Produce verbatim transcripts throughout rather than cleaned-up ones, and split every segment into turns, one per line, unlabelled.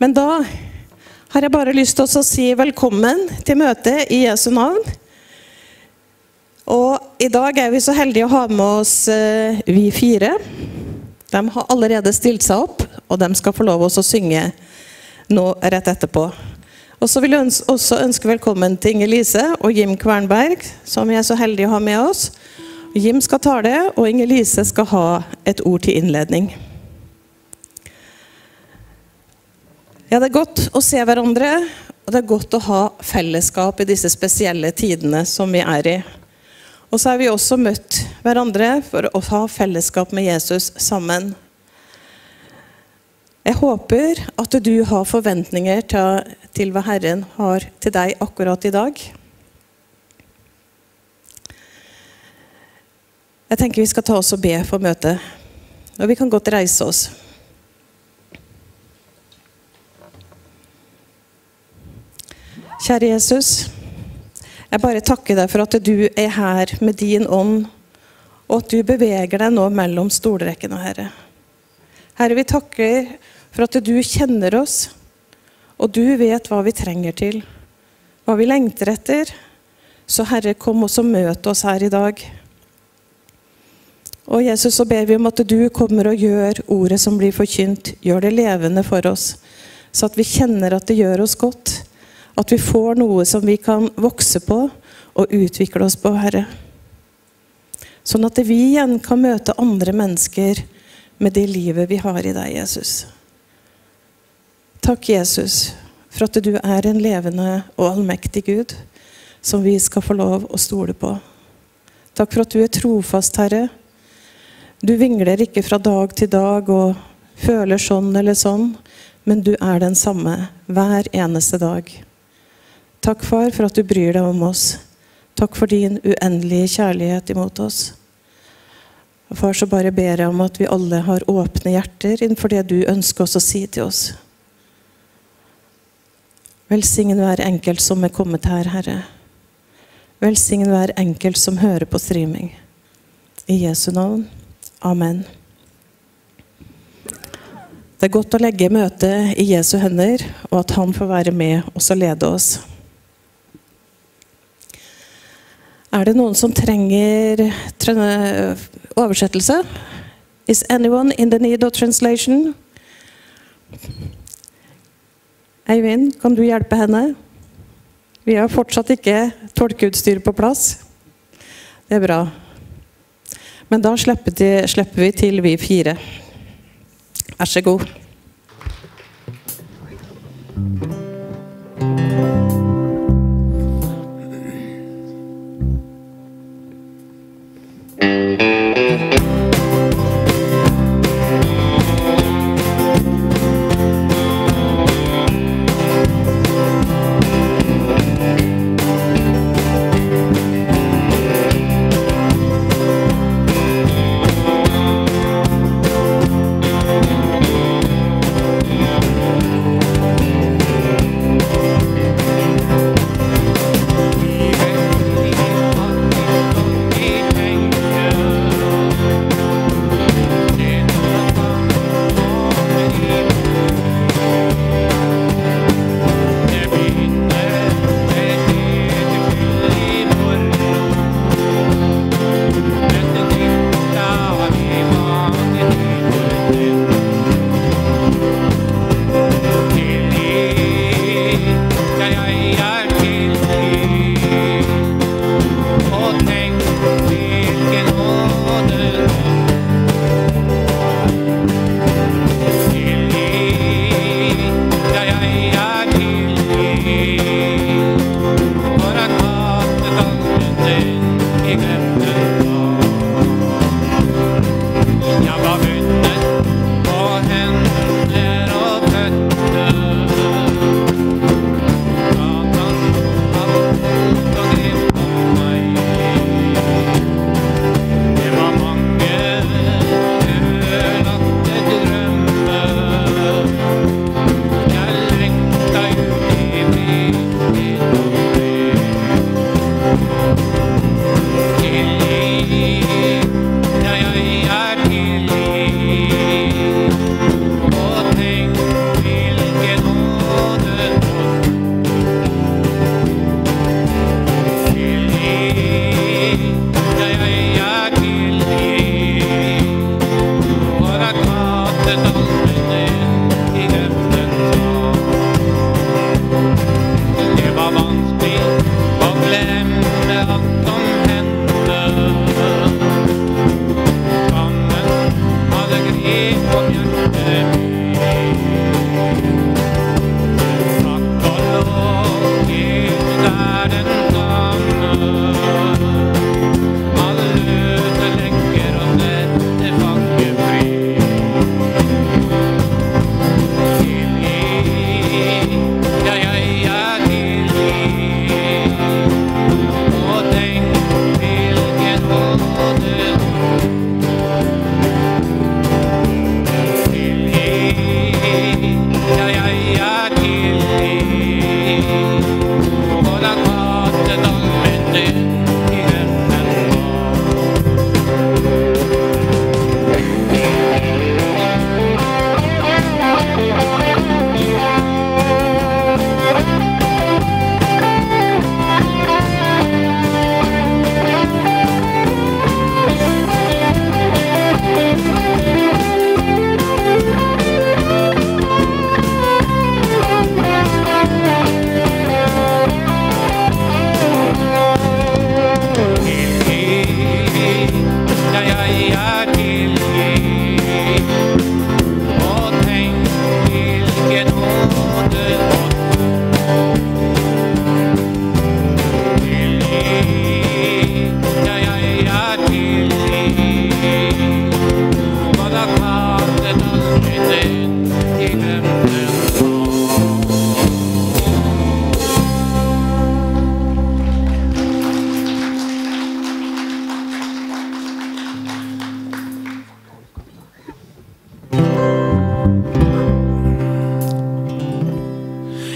Men da har jeg bare lyst til å si velkommen til møtet i Jesu navn. Og i dag er vi så heldige å ha med oss uh, vi fire. De har allerede stilt seg opp, og de skal få lov å synge nå rett etterpå. Og så vil jeg ønske, også ønske velkommen til Inger Lise og Jim Kvernberg, som vi er så heldige å ha med oss. Jim skal tale, og Inger Lise skal ha et ord til innledning. Ja, det er godt å se hverandre, og det er godt å ha fellesskap i disse spesielle tidene som vi er i. Og så har vi også møtt hverandre for å ha fellesskap med Jesus sammen. Jeg håper at du har forventninger til, til hva Herren har til deg akkurat i dag. Jeg tenker vi skal ta oss og be for møtet, og vi kan godt reise oss. Kjære Jesus, jeg bare takker deg for at du er her med din ånd, og at du beveger deg nå mellom stolrekkene, Herre. Herre, vi takker for at du kjenner oss, og du vet hva vi trenger til, hva vi lengter etter. Så Herre, kom også og møt oss her i dag. Og Jesus, så ber vi om at du kommer og gjør ordet som blir forkynt, gjør det levende for oss, så at vi kjenner at det gjør oss godt, at vi får noe som vi kan vokse på og utvikle oss på, Herre. Sånn at vi igjen kan møte andre mennesker med det livet vi har i deg, Jesus. Takk, Jesus, for at du er en levende og allmektig Gud, som vi skal få lov å stole på. Takk for at du er trofast, Herre. Du vingler ikke fra dag til dag og føler sånn eller sånn, men du er den samme hver eneste dag. Takk, far, for at du bryr deg om oss. Takk for din uendelige kjærlighet imot oss. Og far, så bare ber jeg om at vi alle har åpne hjerter innenfor det du ønsker oss å si til oss. Velsign hver enkelt som er kommet her, Herre. Velsign hver enkelt som hører på streaming. I Jesu navn. Amen. Det er godt å legge møtet i Jesu hender, og at han får være med oss og lede oss. Er det noen som trenger oversettelse? Is anyone in the need of translation? Eivind, kan du hjelpe henne? Vi har fortsatt ikke tolkeutstyr på plass. Det er bra. Men da slipper, de, slipper vi til vi fire. Vær så god.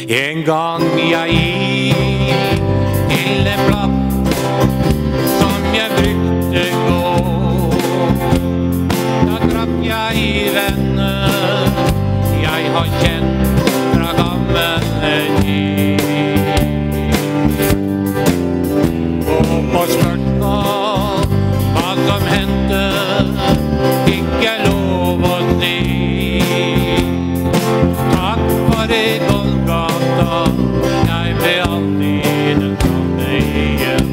En gang jeg gikk til en plass som jeg brukte gå, da traff jeg i venner jeg har kjent fra gammel tid. Og på spørsmål hva som hendte, fikk jeg lov å si takk for i Golgata, jeg ble aldri den samme igjen.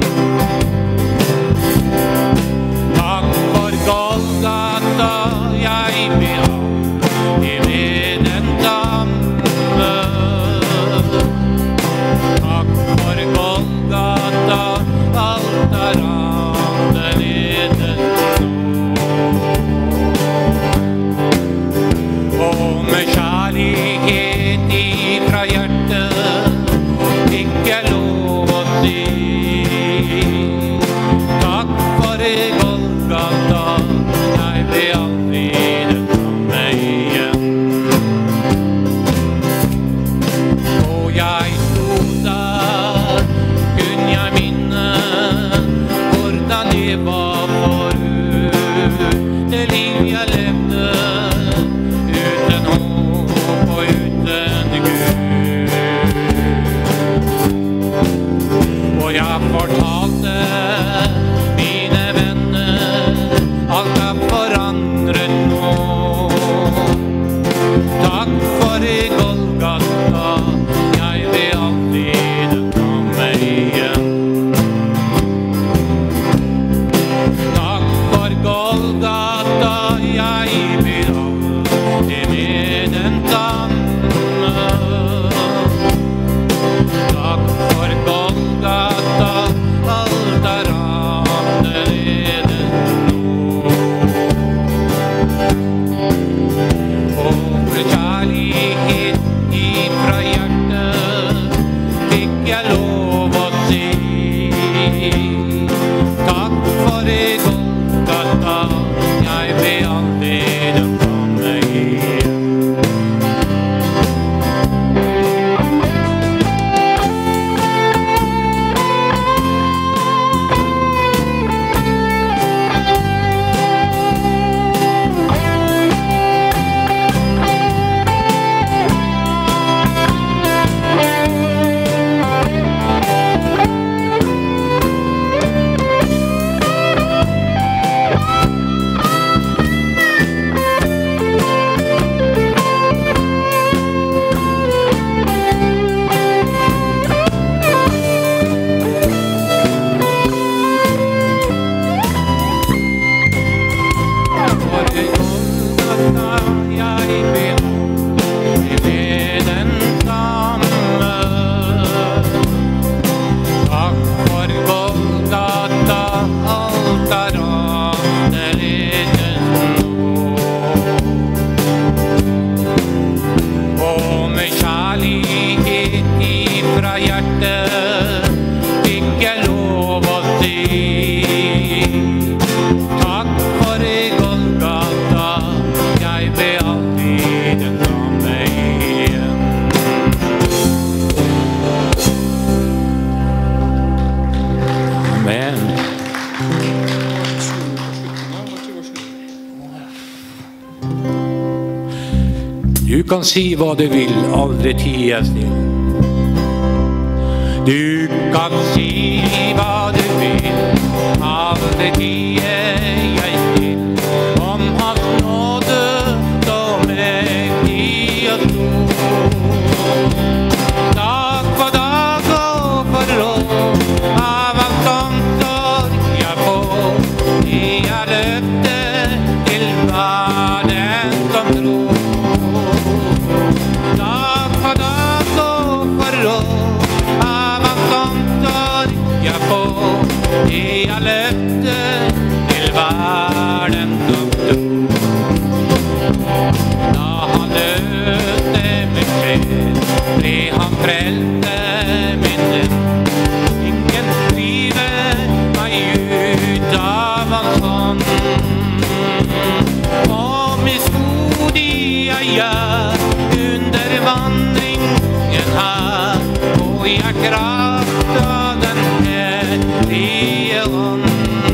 Takk for Golgata, jeg ble aldri ved den samme. Takk for Golgata, alt er annerledes nå. Og med kjærlighet ifra hjertet fikk jeg lov å si takk for Golgata, jeg ble aldri den samme igjen. Og jeg sto der, kunne jeg minne hvordan det var forut, det liv jeg levde uten håp og uten Gud. Og jeg fortalte mine venner alt er forandret nå. Takk for i Golgata, jeg ble aldri den samme igjen. Takk for Golgata, jeg ble aldri med den samme. Takk for Golgata, alt er annerledes nå. Og med kjærlighet ifra hjertet fikk jeg lov å si takk for i Golgata, jeg ble aldri den samme igjen. Du kan si hva du vil, aldri tie stille. Du kan si hva du vil, aldri tie jeg stille. Om hans nåde som mektig og stor. Dag for dag og for år, av hans omsorg jeg får. Jeg løfter til hver den som tror. Dag for dag og for år, av hans omsorg jeg får. Jeg løfter men her får jeg kraft av den hellige ånd.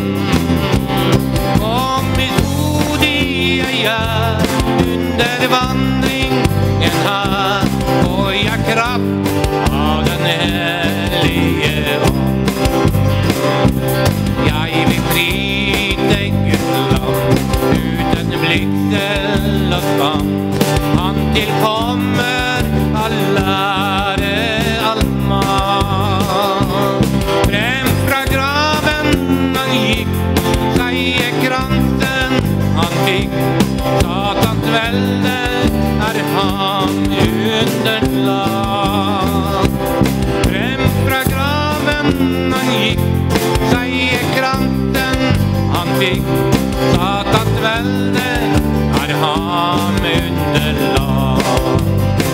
Om mismodig jeg er under vandringen her, får jeg kraft av den hellige ånd. Jeg vil fri deg Guds land, uten blikk til og skam. Han tilkommer all ære, all mat. Frem fra graven han gikk, seierkransen han fikk. Satans velde er han underlagt. Frem fra graven han gikk, seierkransen han fikk. Satans velde er han underlagt.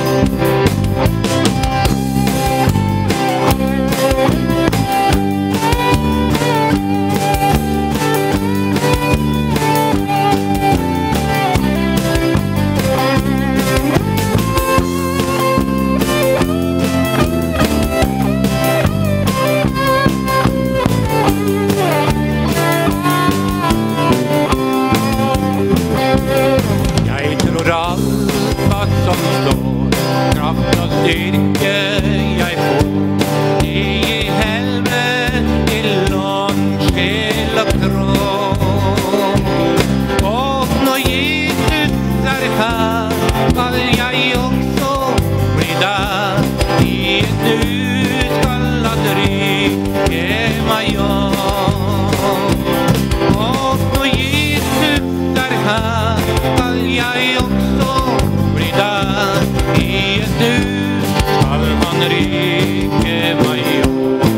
Kraft og styrke jeg får, det gir helvete til ånd, sjel og kropp. Og når Jesus er her, skal jeg også bli der. I et nu skal han rykke meg opp. Og når Jesus er her, skal jeg også bli der. I et nu skal han rykke meg opp.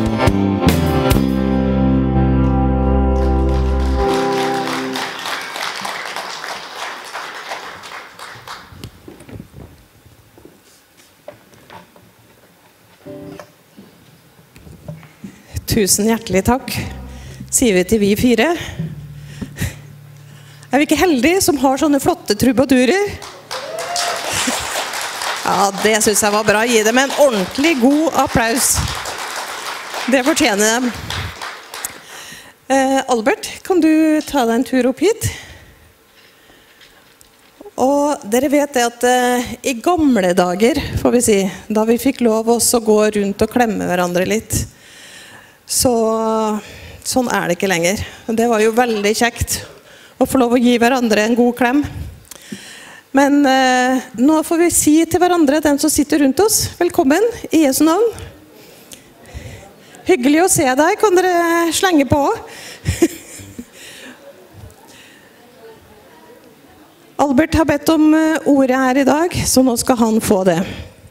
Tusen hjertelig takk, sier vi til vi fire. Er vi ikke heldige som har sånne flotte trubadurer? Ja, det synes jeg var bra. Gi dem en ordentlig god applaus. Det fortjener dem. Eh, Albert, kan du ta deg en tur opp hit? Og dere vet det at eh, i gamle dager, får vi si, da vi fikk lov også å gå rundt og klemme hverandre litt, så sånn er det ikke lenger. Det var jo veldig kjekt å få lov å gi hverandre en god klem. Men eh, nå får vi si til hverandre, den som sitter rundt oss, velkommen i Jesu navn. Hyggelig å se deg, kan dere slenge på. Albert har bedt om ordet her i dag, så nå skal han få det.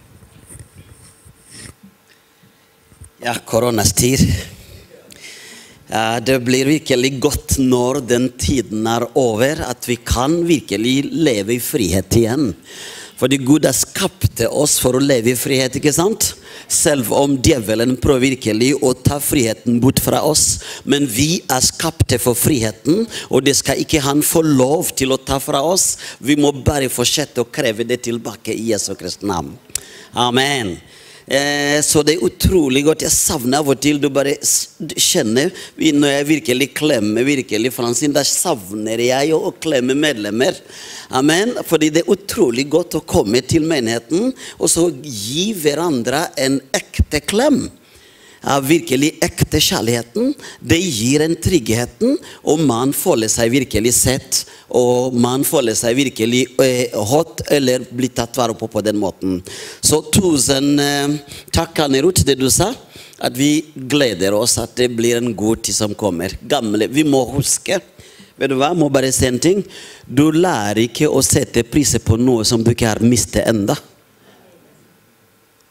Ja, koronas tid. Ja, det blir virkelig godt når den tiden er over, at vi kan virkelig leve i frihet igjen. Fordi Gud har skapt oss for å leve i frihet, ikke sant? Selv om djevelen prøver virkelig å ta friheten bort fra oss. Men vi er skapte for friheten, og det skal ikke han få lov til å ta fra oss. Vi må bare fortsette å kreve det tilbake i Jesu Kristi navn. Amen. Eh, så det er utrolig godt. Jeg savner av og til, du bare kjenner, når jeg virkelig klemmer virkelig Fransine, da savner jeg å klemme medlemmer. Amen. Fordi det er utrolig godt å komme til menigheten, og så gi hverandre en ekte klem. Ja, virkelig ekte kjærligheten, det gir en tryggheten, og man føler seg virkelig sett, og man føler seg virkelig eh, hot, eller blir tatt vare på på den måten. Så tusen eh, takk, Anne Ruth, det du sa, at vi gleder oss at det blir en god tid som kommer. Gamle, vi må huske, vet du hva, må bare si en ting, du lærer ikke å sette priser på noe som du ikke har mistet enda.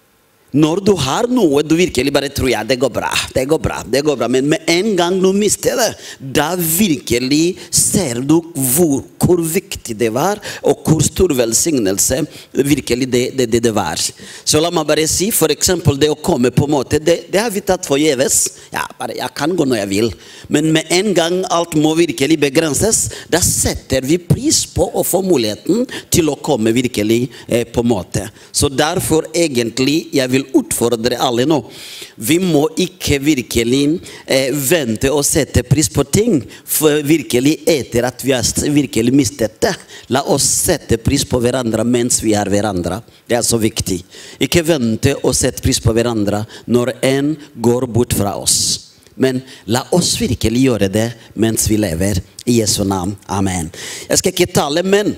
Når du har noe, du virkelig bare tror, ja, det går bra, det går bra, det går bra. Men med en gang du mister det, da virkelig ser du hvor, hvor viktig det var, og hvor stor velsignelse virkelig det, det, det, det var. Så la meg bare si, for eksempel det å komme på en måte, det, det har vi tatt for gjeves. Ja, bare, jeg kan gå når jeg vil. Men med en gang alt må virkelig begrenses, da setter vi pris på å få muligheten til å komme virkelig eh, på en måte. Så derfor egentlig, jeg vil utfordre alle nå. Vi må ikke virkelig eh, vente og sette pris på ting, for virkelig etter at vi har virkelig mistet det. La oss sette pris på hverandre mens vi er hverandre. Det er så viktig. Ikke vente og sette pris på hverandre når en går bort fra oss. Men la oss virkelig gjøre det mens vi lever. I Jesu navn. Amen. Jeg skal ikke tale, men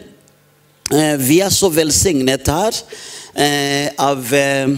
eh, vi er så velsignet her eh, av eh,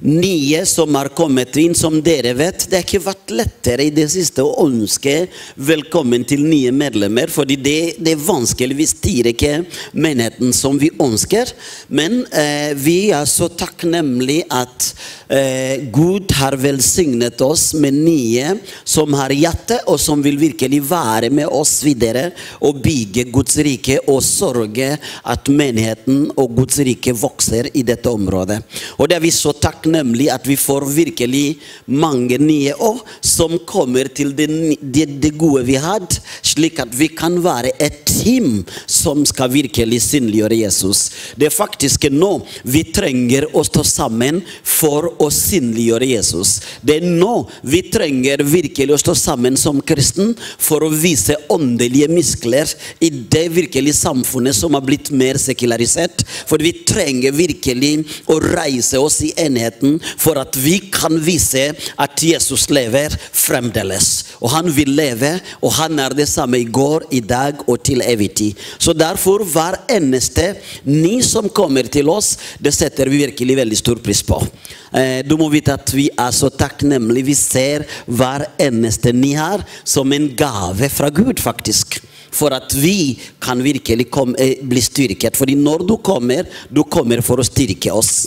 nye som har kommet inn, som dere vet. Det har ikke vært lettere i det siste å ønske velkommen til nye medlemmer, fordi det, det er vanskelig, vi styrer ikke menigheten som vi ønsker. Men eh, vi er så takknemlige at eh, Gud har velsignet oss med nye som har hjerte, og som vil virkelig være med oss videre og bygge Guds rike og sørge at menigheten og Guds rike vokser i dette området. Og det er vi så takknemlige, nemlig at vi får virkelig mange nye år som kommer til det, det, det gode vi hadde, slik at vi kan være et team som skal virkelig synliggjøre Jesus. Det er faktisk nå vi trenger å stå sammen for å synliggjøre Jesus. Det er nå vi trenger virkelig å stå sammen som kristen for å vise åndelige muskler i det virkelig samfunnet som har blitt mer sekularisert. For vi trenger virkelig å reise oss i enhet for at vi kan vise at Jesus lever fremdeles. Og han vil leve, og han er det samme i går, i dag og til evig tid. Så derfor hver eneste ni som kommer til oss, det setter vi virkelig veldig stor pris på. Eh, du må vite at vi er så takknemlige. Vi ser hver eneste ni her som en gave fra Gud faktisk. For at vi kan virkelig komme, eh, bli styrket. Fordi når du kommer, du kommer for å styrke oss.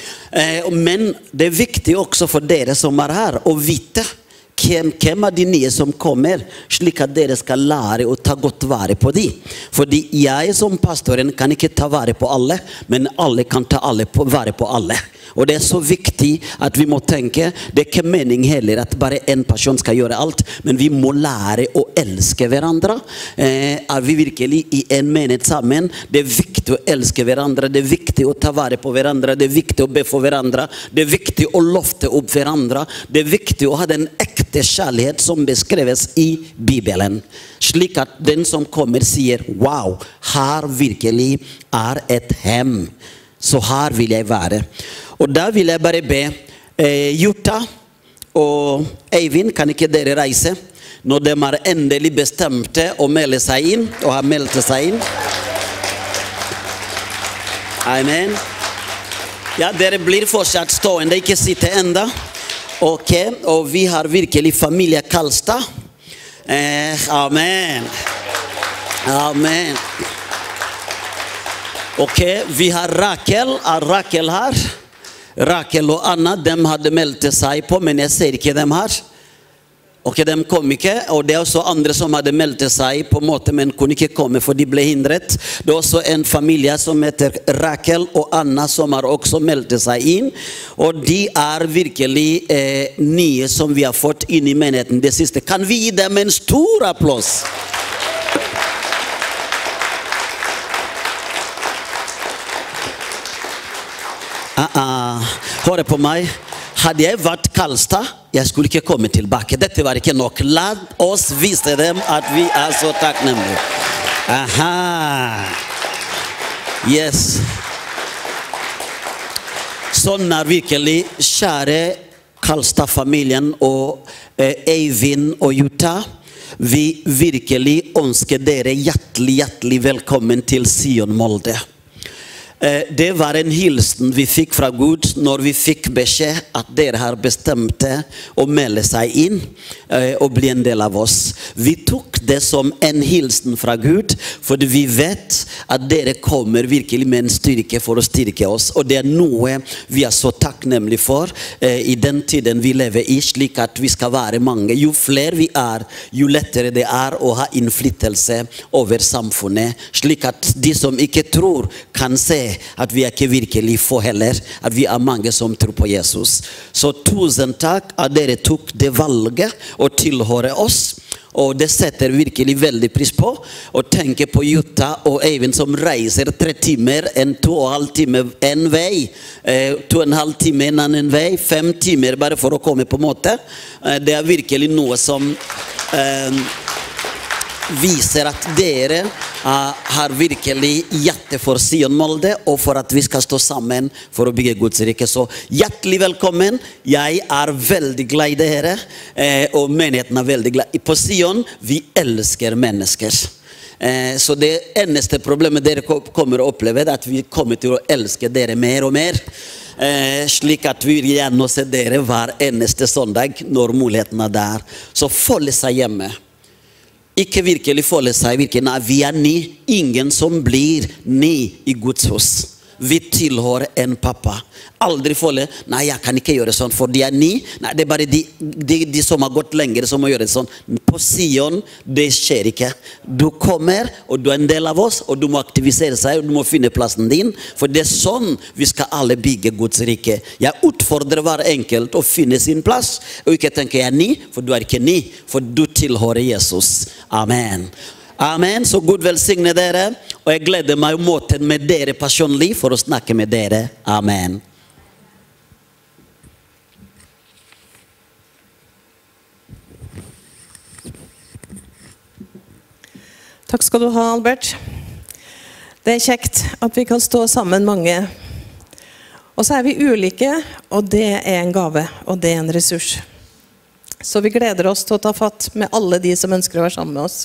Eh, men det er viktig også for dere som er her å vite hvem, hvem er de nye som kommer, slik at dere skal lære å ta godt vare på de. Fordi jeg som pastoren kan ikke ta vare på alle, men alle kan ta alle på, vare på alle. Og det er så viktig at vi må tenke, det er ikke mening heller at bare en person skal gjøre alt, men vi må lære å elske hverandre. Eh, er vi virkelig i en menighet sammen? Det er viktig å elske hverandre, det er viktig å ta vare på hverandre, det er viktig å be for hverandre, det er viktig å lofte opp hverandre, det er viktig å ha den ekte kjærlighet som beskreves i Bibelen. Slik at den som kommer sier, wow, her virkelig er et hem. Så her vil jeg være. Og da vil jeg bare be eh, Jutta og Eivind, kan ikke dere reise når de er endelig bestemte å melde seg inn, og har meldt seg inn. Amen. Ja, dere blir fortsatt stående, ikke sitte enda. Ok, og vi har virkelig familie Kalstad. Eh, amen. Amen. Ok, vi har Rakel, er Rakel her? Rakel og Anna, de hadde meldt seg på, men jeg ser ikke dem her. Ok, de kom ikke, og det er også andre som hadde meldt seg på en måte, men kunne ikke komme, for de ble hindret. Det er også en familie som heter Rakel og Anna, som har også meldt seg inn. Og de er virkelig eh, nye som vi har fått inn i menigheten det siste. Kan vi gi dem en stor applaus? Uh -uh. Hør på meg. Hadde jeg vært Kalstad, jeg skulle ikke komme tilbake. Dette var ikke nok. La oss vise dem at vi er så takknemlige. Aha. Yes. Sånn er virkelig, kjære Kalstad-familien og eh, Eivind og Jutta. Vi virkelig ønsker dere hjertelig, hjertelig velkommen til Sion Molde. Det var en hilsen vi fikk fra Gud når vi fikk beskjed at dere har bestemt å melde seg inn og bli en del av oss. Vi tok det som en hilsen fra Gud, fordi vi vet at dere kommer virkelig med en styrke for å styrke oss. Og det er noe vi er så takknemlige for i den tiden vi lever i, slik at vi skal være mange. Jo flere vi er, jo lettere det er å ha innflytelse over samfunnet, slik at de som ikke tror kan se at vi er ikke virkelig få heller, at vi er mange som tror på Jesus. Så tusen takk at dere tok det valget å tilhøre oss, og det setter virkelig veldig pris på. Og tenke på Jutta og Eivind som reiser tre timer, en to og en halv time en vei, eh, to og en halv time en annen vei, fem timer bare for å komme på måte. Eh, det er virkelig noe som eh, viser at dere uh, har virkelig hjerte for Sion Molde, og for at vi skal stå sammen for å bygge Guds rike. Så hjertelig velkommen. Jeg er veldig glad i dere, eh, og menigheten er veldig glad. På Sion, vi elsker mennesker. Eh, så det eneste problemet dere kommer å oppleve er at vi kommer til å elske dere mer og mer. Eh, slik at vi vil gjerne se dere hver eneste søndag når muligheten er der. Så følg seg hjemme. Ikke virkelig føle seg virkelig, nei, vi er ni, ingen som blir ni i Guds hus. Vi tilhører en pappa. Aldri føle, nei, jeg kan ikke gjøre sånn, for de er ni. Nei, det er bare de, de, de som har gått lenger som må gjøre det sånn. På Sion, det skjer ikke. Du kommer, og du er en del av oss, og du må aktivisere seg, og du må finne plassen din, for det er sånn vi skal alle bygge Guds rike. Jeg utfordrer hver enkelt å finne sin plass, og ikke tenke jeg er ni, for du er ikke ni, for du tilhører Jesus. Amen. Amen, så Gud velsigne dere, og jeg gleder meg å møte med dere personlig for å snakke med dere. Amen.
Takk skal du ha, Albert. Det er kjekt at vi kan stå sammen mange. Og så er vi ulike, og det er en gave, og det er en ressurs. Så vi gleder oss til å ta fatt med alle de som ønsker å være sammen med oss.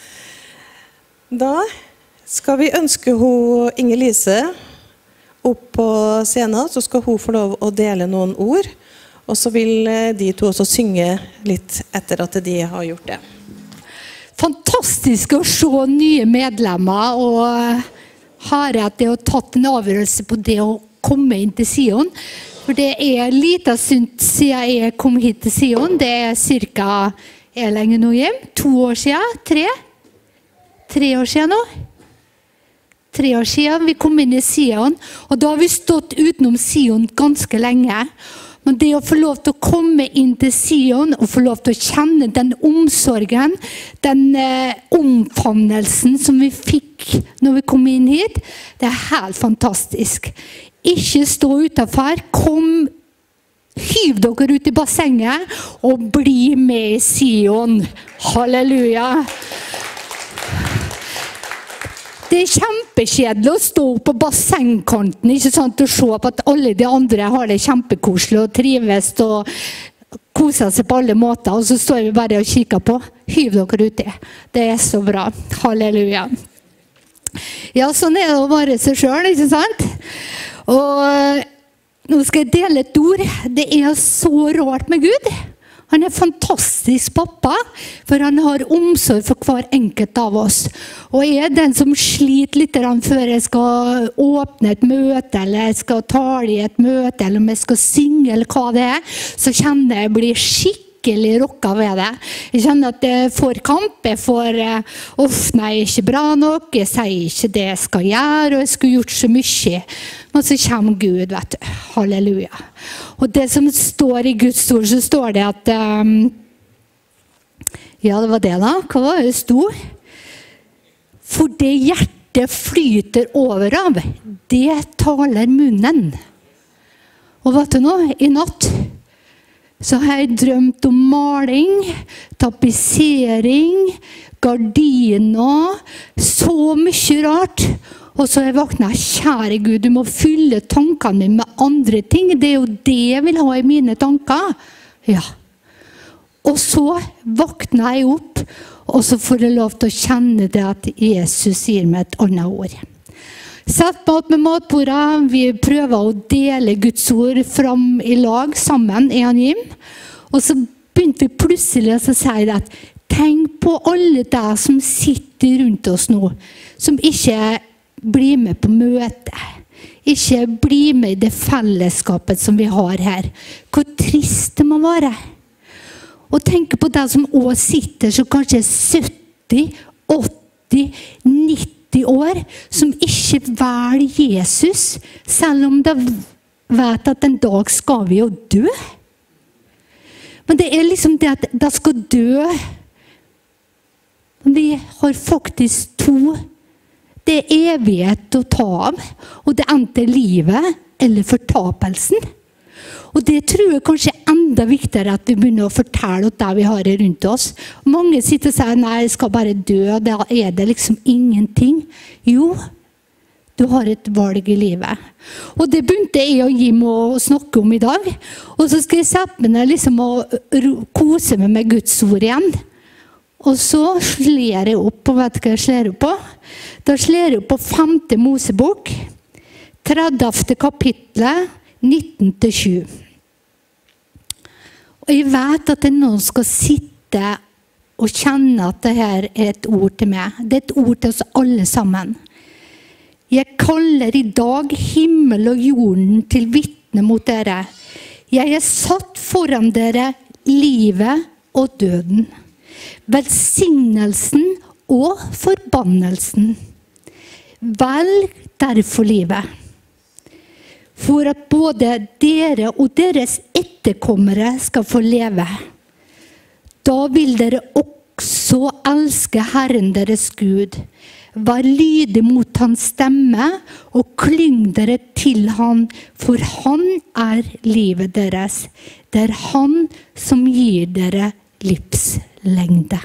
Da skal vi ønske hun Inger Lise opp på scenen, så skal hun få lov å dele noen ord, og så vil de to også synge litt etter at de har gjort det.
Fantastisk å se nye medlemmer, og har at det har tatt en avgjørelse på det å komme inn til Sion. For det er litt stund siden jeg kom hit til Sion. Det er cirka, er lenge nå hjem? To år siden? Tre? Tre år siden nå? Tre år siden vi kom inn i Sion, og da har vi stått utenom Sion ganske lenge. Men det å få lov til å komme inn til Sion, og få lov til å kjenne den omsorgen, den eh, omfavnelsen som vi fikk når vi kom inn hit, det er helt fantastisk. Ikke stå utenfor, kom, hyv dere ut i bassenget, og bli med i Sion. Halleluja! Det er kjempekjedelig å stå på bassengkanten, ikke sant, og se på at alle de andre har det kjempekoselig og trives og koser seg på alle måter, og så står vi bare og kikker på. Hyv dere ut det. Det er så bra. Halleluja. Ja, sånn er det å være seg selv, ikke sant? Og nå skal jeg dele et ord. Det er så rart med Gud. Han er fantastisk pappa, for han har omsorg for hver enkelt av oss. Og jeg er den som sliter litt før jeg skal åpne et møte, eller jeg skal tale i et møte, eller om jeg skal synge, eller hva det er, så kjenner jeg blir skikkelig rokka ved det. Jeg kjenner at jeg får kamp, jeg får, uff, nei, ikke bra nok, jeg sier ikke det jeg skal gjøre, og jeg skulle gjort så mye. Og så kommer Gud, vet du. Halleluja. Og det som står i Guds ord, så står det at um, ja, det var det da. Hva var det det sto? For det hjertet flyter over av, det taler munnen. Og vet du nå, i natt så har jeg drømt om maling, tapetsering, gardiner, så mye rart. Og så har jeg vaknet, kjære Gud, du må fylle tankene med andre ting. Det er jo det jeg vil ha i mine tanker. Ja. Og så vakner jeg opp, og så får jeg lov til å kjenne det at Jesus sier meg et annet ord. Sett mat med matbordet, vi prøver å dele Guds ord fram i lag sammen, jeg og Jim. Og så begynte vi plutselig å si at tenk på alle de som sitter rundt oss nå, som ikke blir med på møte, ikke blir med i det fellesskapet som vi har her. Hvor trist det må være. Og tenk på de som også sitter, så kanskje sytti, åtti, nitti år, som ikke velger Jesus, selv om de vet at en dag skal vi jo dø. Men det er liksom det at de skal dø. Men vi har faktisk to. Det er evighet å ta av, og det er enten livet eller fortapelsen. Og det tror jeg kanskje er enda viktigere at vi begynner å fortelle det vi har rundt oss. Mange sitter og sier, nei, jeg skal bare dø, da er det liksom ingenting. Jo, du har et valg i livet. Og det begynte jeg og Jim å snakke om i dag. Og så skal jeg sette meg liksom og kose meg med Guds ord igjen. Og så sler jeg opp, og vet du hva jeg sler opp på? Da sler jeg opp på femte Mosebok, tredivte kapitlet, nitten til tjue. Og jeg vet at det er noen som skal sitte og kjenne at det her er et ord til meg. Det er et ord til oss alle sammen. Jeg kaller i dag himmel og jorden til vitne mot dere. Jeg er satt foran dere livet og døden, velsignelsen og forbannelsen. Velg derfor livet, for at både dere og deres etterkommere skal få leve. Da vil dere også elske Herren deres Gud. Vær lydig mot hans stemme, og klyng dere til han, for han er livet deres. Det er han som gir dere livslengde.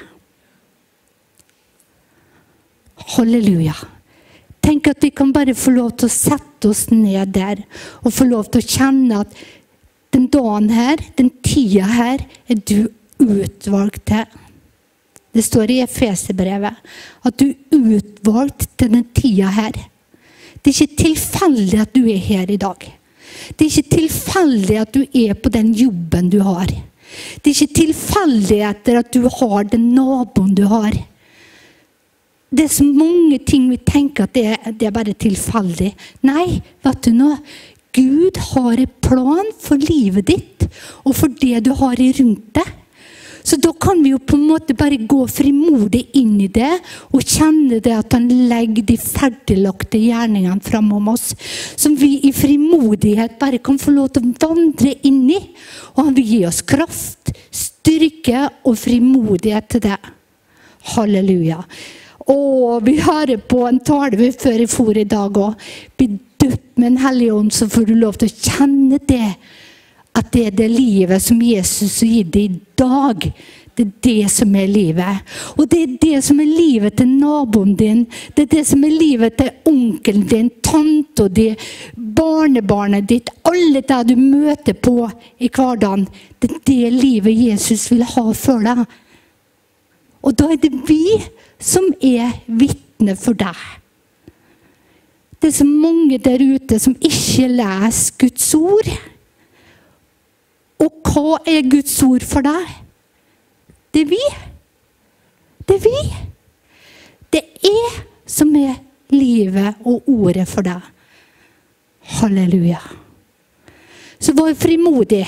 Halleluja. Tenk at vi kan bare få lov til å sette oss ned der, og få lov til å kjenne at den dagen her, den tida her, er du utvalgt til. Det står i Efeserbrevet, at du er utvalgt til den tida her. Det er ikke tilfeldig at du er her i dag. Det er ikke tilfeldig at du er på den jobben du har. Det er ikke tilfeldig etter at du har den naboen du har. Det er så mange ting vi tenker at det er, det er bare tilfeldig. Nei, vet du nå? Gud har en plan for livet ditt, og for det du har i rundt deg. Så da kan vi jo på en måte bare gå frimodig inn i det, og kjenne det at han legger de ferdiglagte gjerningene framom oss, som vi i frimodighet bare kan få lov til å vandre inn i. Og han vil gi oss kraft, styrke og frimodighet til det. Halleluja. Og vi hører på en tale vi før i for i dag også. Bli døpt med en hellig ånd, så får du lov til å kjenne det. At det er det livet som Jesus har gitt deg i dag. Det er det som er livet. Og det er det som er livet til naboen din. Det er det som er livet til onkelen din, tante og din, barnebarnet ditt. Alle det du møter på i hverdagen. Det er det livet Jesus vil ha for deg. Og da er det vi som er vitne for deg. Det er så mange der ute som ikke leser Guds ord. Og hva er Guds ord for deg? Det er vi. Det er vi. Det er som er livet og ordet for deg. Halleluja. Så vær frimodig.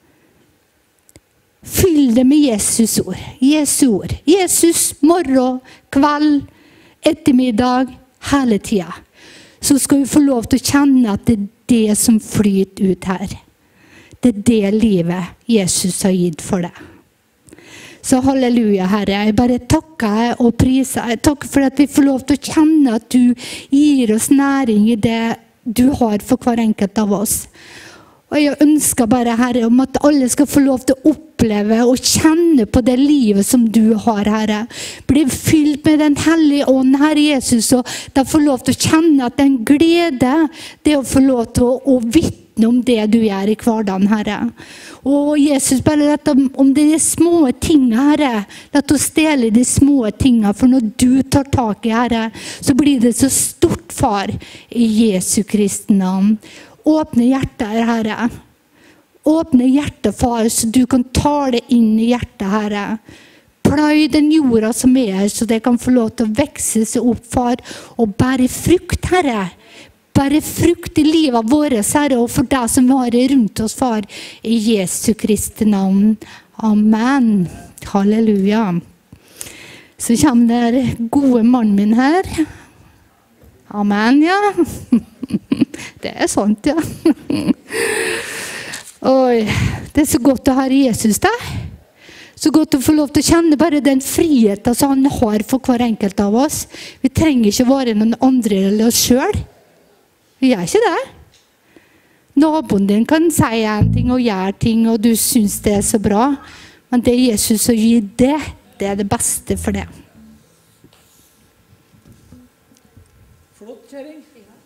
Fyll det med Jesus ord. Jesu ord. Jesus, morgen, kveld, ettermiddag, hele tida. Så skal vi få lov til å kjenne at det er det som flyter ut her. Det er det livet Jesus har gitt for deg. Så halleluja, Herre. Jeg bare takker og priser. Jeg takker for at vi får lov til å kjenne at du gir oss næring i det du har for hver enkelt av oss. Og jeg ønsker bare, Herre, om at alle skal få lov til å oppleve og kjenne på det livet som du har, Herre. Bli fylt med den hellige ånd, Herre Jesus, og de får lov til å kjenne at den glede, det å få lov til å, å vitne vitne om det du gjør i hverdagen, Herre. Og Jesus, bare lett om, om det er små ting, Herre, lett oss dele de små tingene, for når du tar tak i, Herre, så blir det så stort, Far, i Jesu Kristi navn. Åpne hjertet, Herre. Åpne hjertet, Far, så du kan ta det inn i hjertet, Herre. Pløy den jorda som er her, så det kan få lov til å vekse seg opp, Far, og bære frukt, Herre. Bære frukt i livet våre, Herre, og for deg som har det rundt oss, Far, i Jesu Kristi navn. Amen. Halleluja. Så kommer der gode mannen min her. Amen, ja. Det er sant, ja. Oi, det er så godt å ha Jesus der. Så godt å få lov til å kjenne bare den friheten som han har for hver enkelt av oss. Vi trenger ikke være noen andre eller oss selv. Vi gjør ikke det. Naboen din kan si en ting og gjøre ting, og du synes det er så bra. Men det er Jesus som gir det, det er det beste for det.
Flott, kjæring.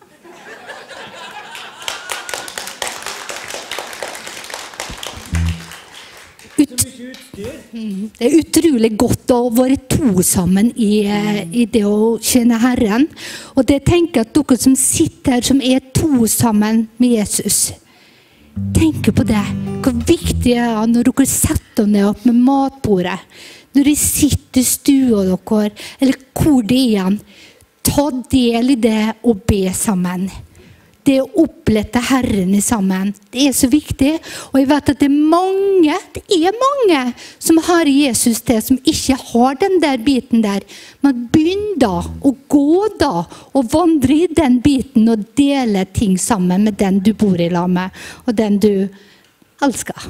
Ut, det er utrolig godt å være to sammen i, i det å kjenne Herren. Og det tenker jeg at dere som sitter her, som er to sammen med Jesus, tenker på det. Hvor viktig det er når dere setter ned opp med matbordet, når de sitter i stua dere, eller hvor det er, ta del i det og be sammen. Det å opplette Herren i sammen, det er så viktig. Og jeg vet at det er mange, det er mange som har Jesus til, som ikke har den der biten der. Men begynn da å gå da, og vandre i den biten, og dele ting sammen med den du bor i lag med, og den du elsker.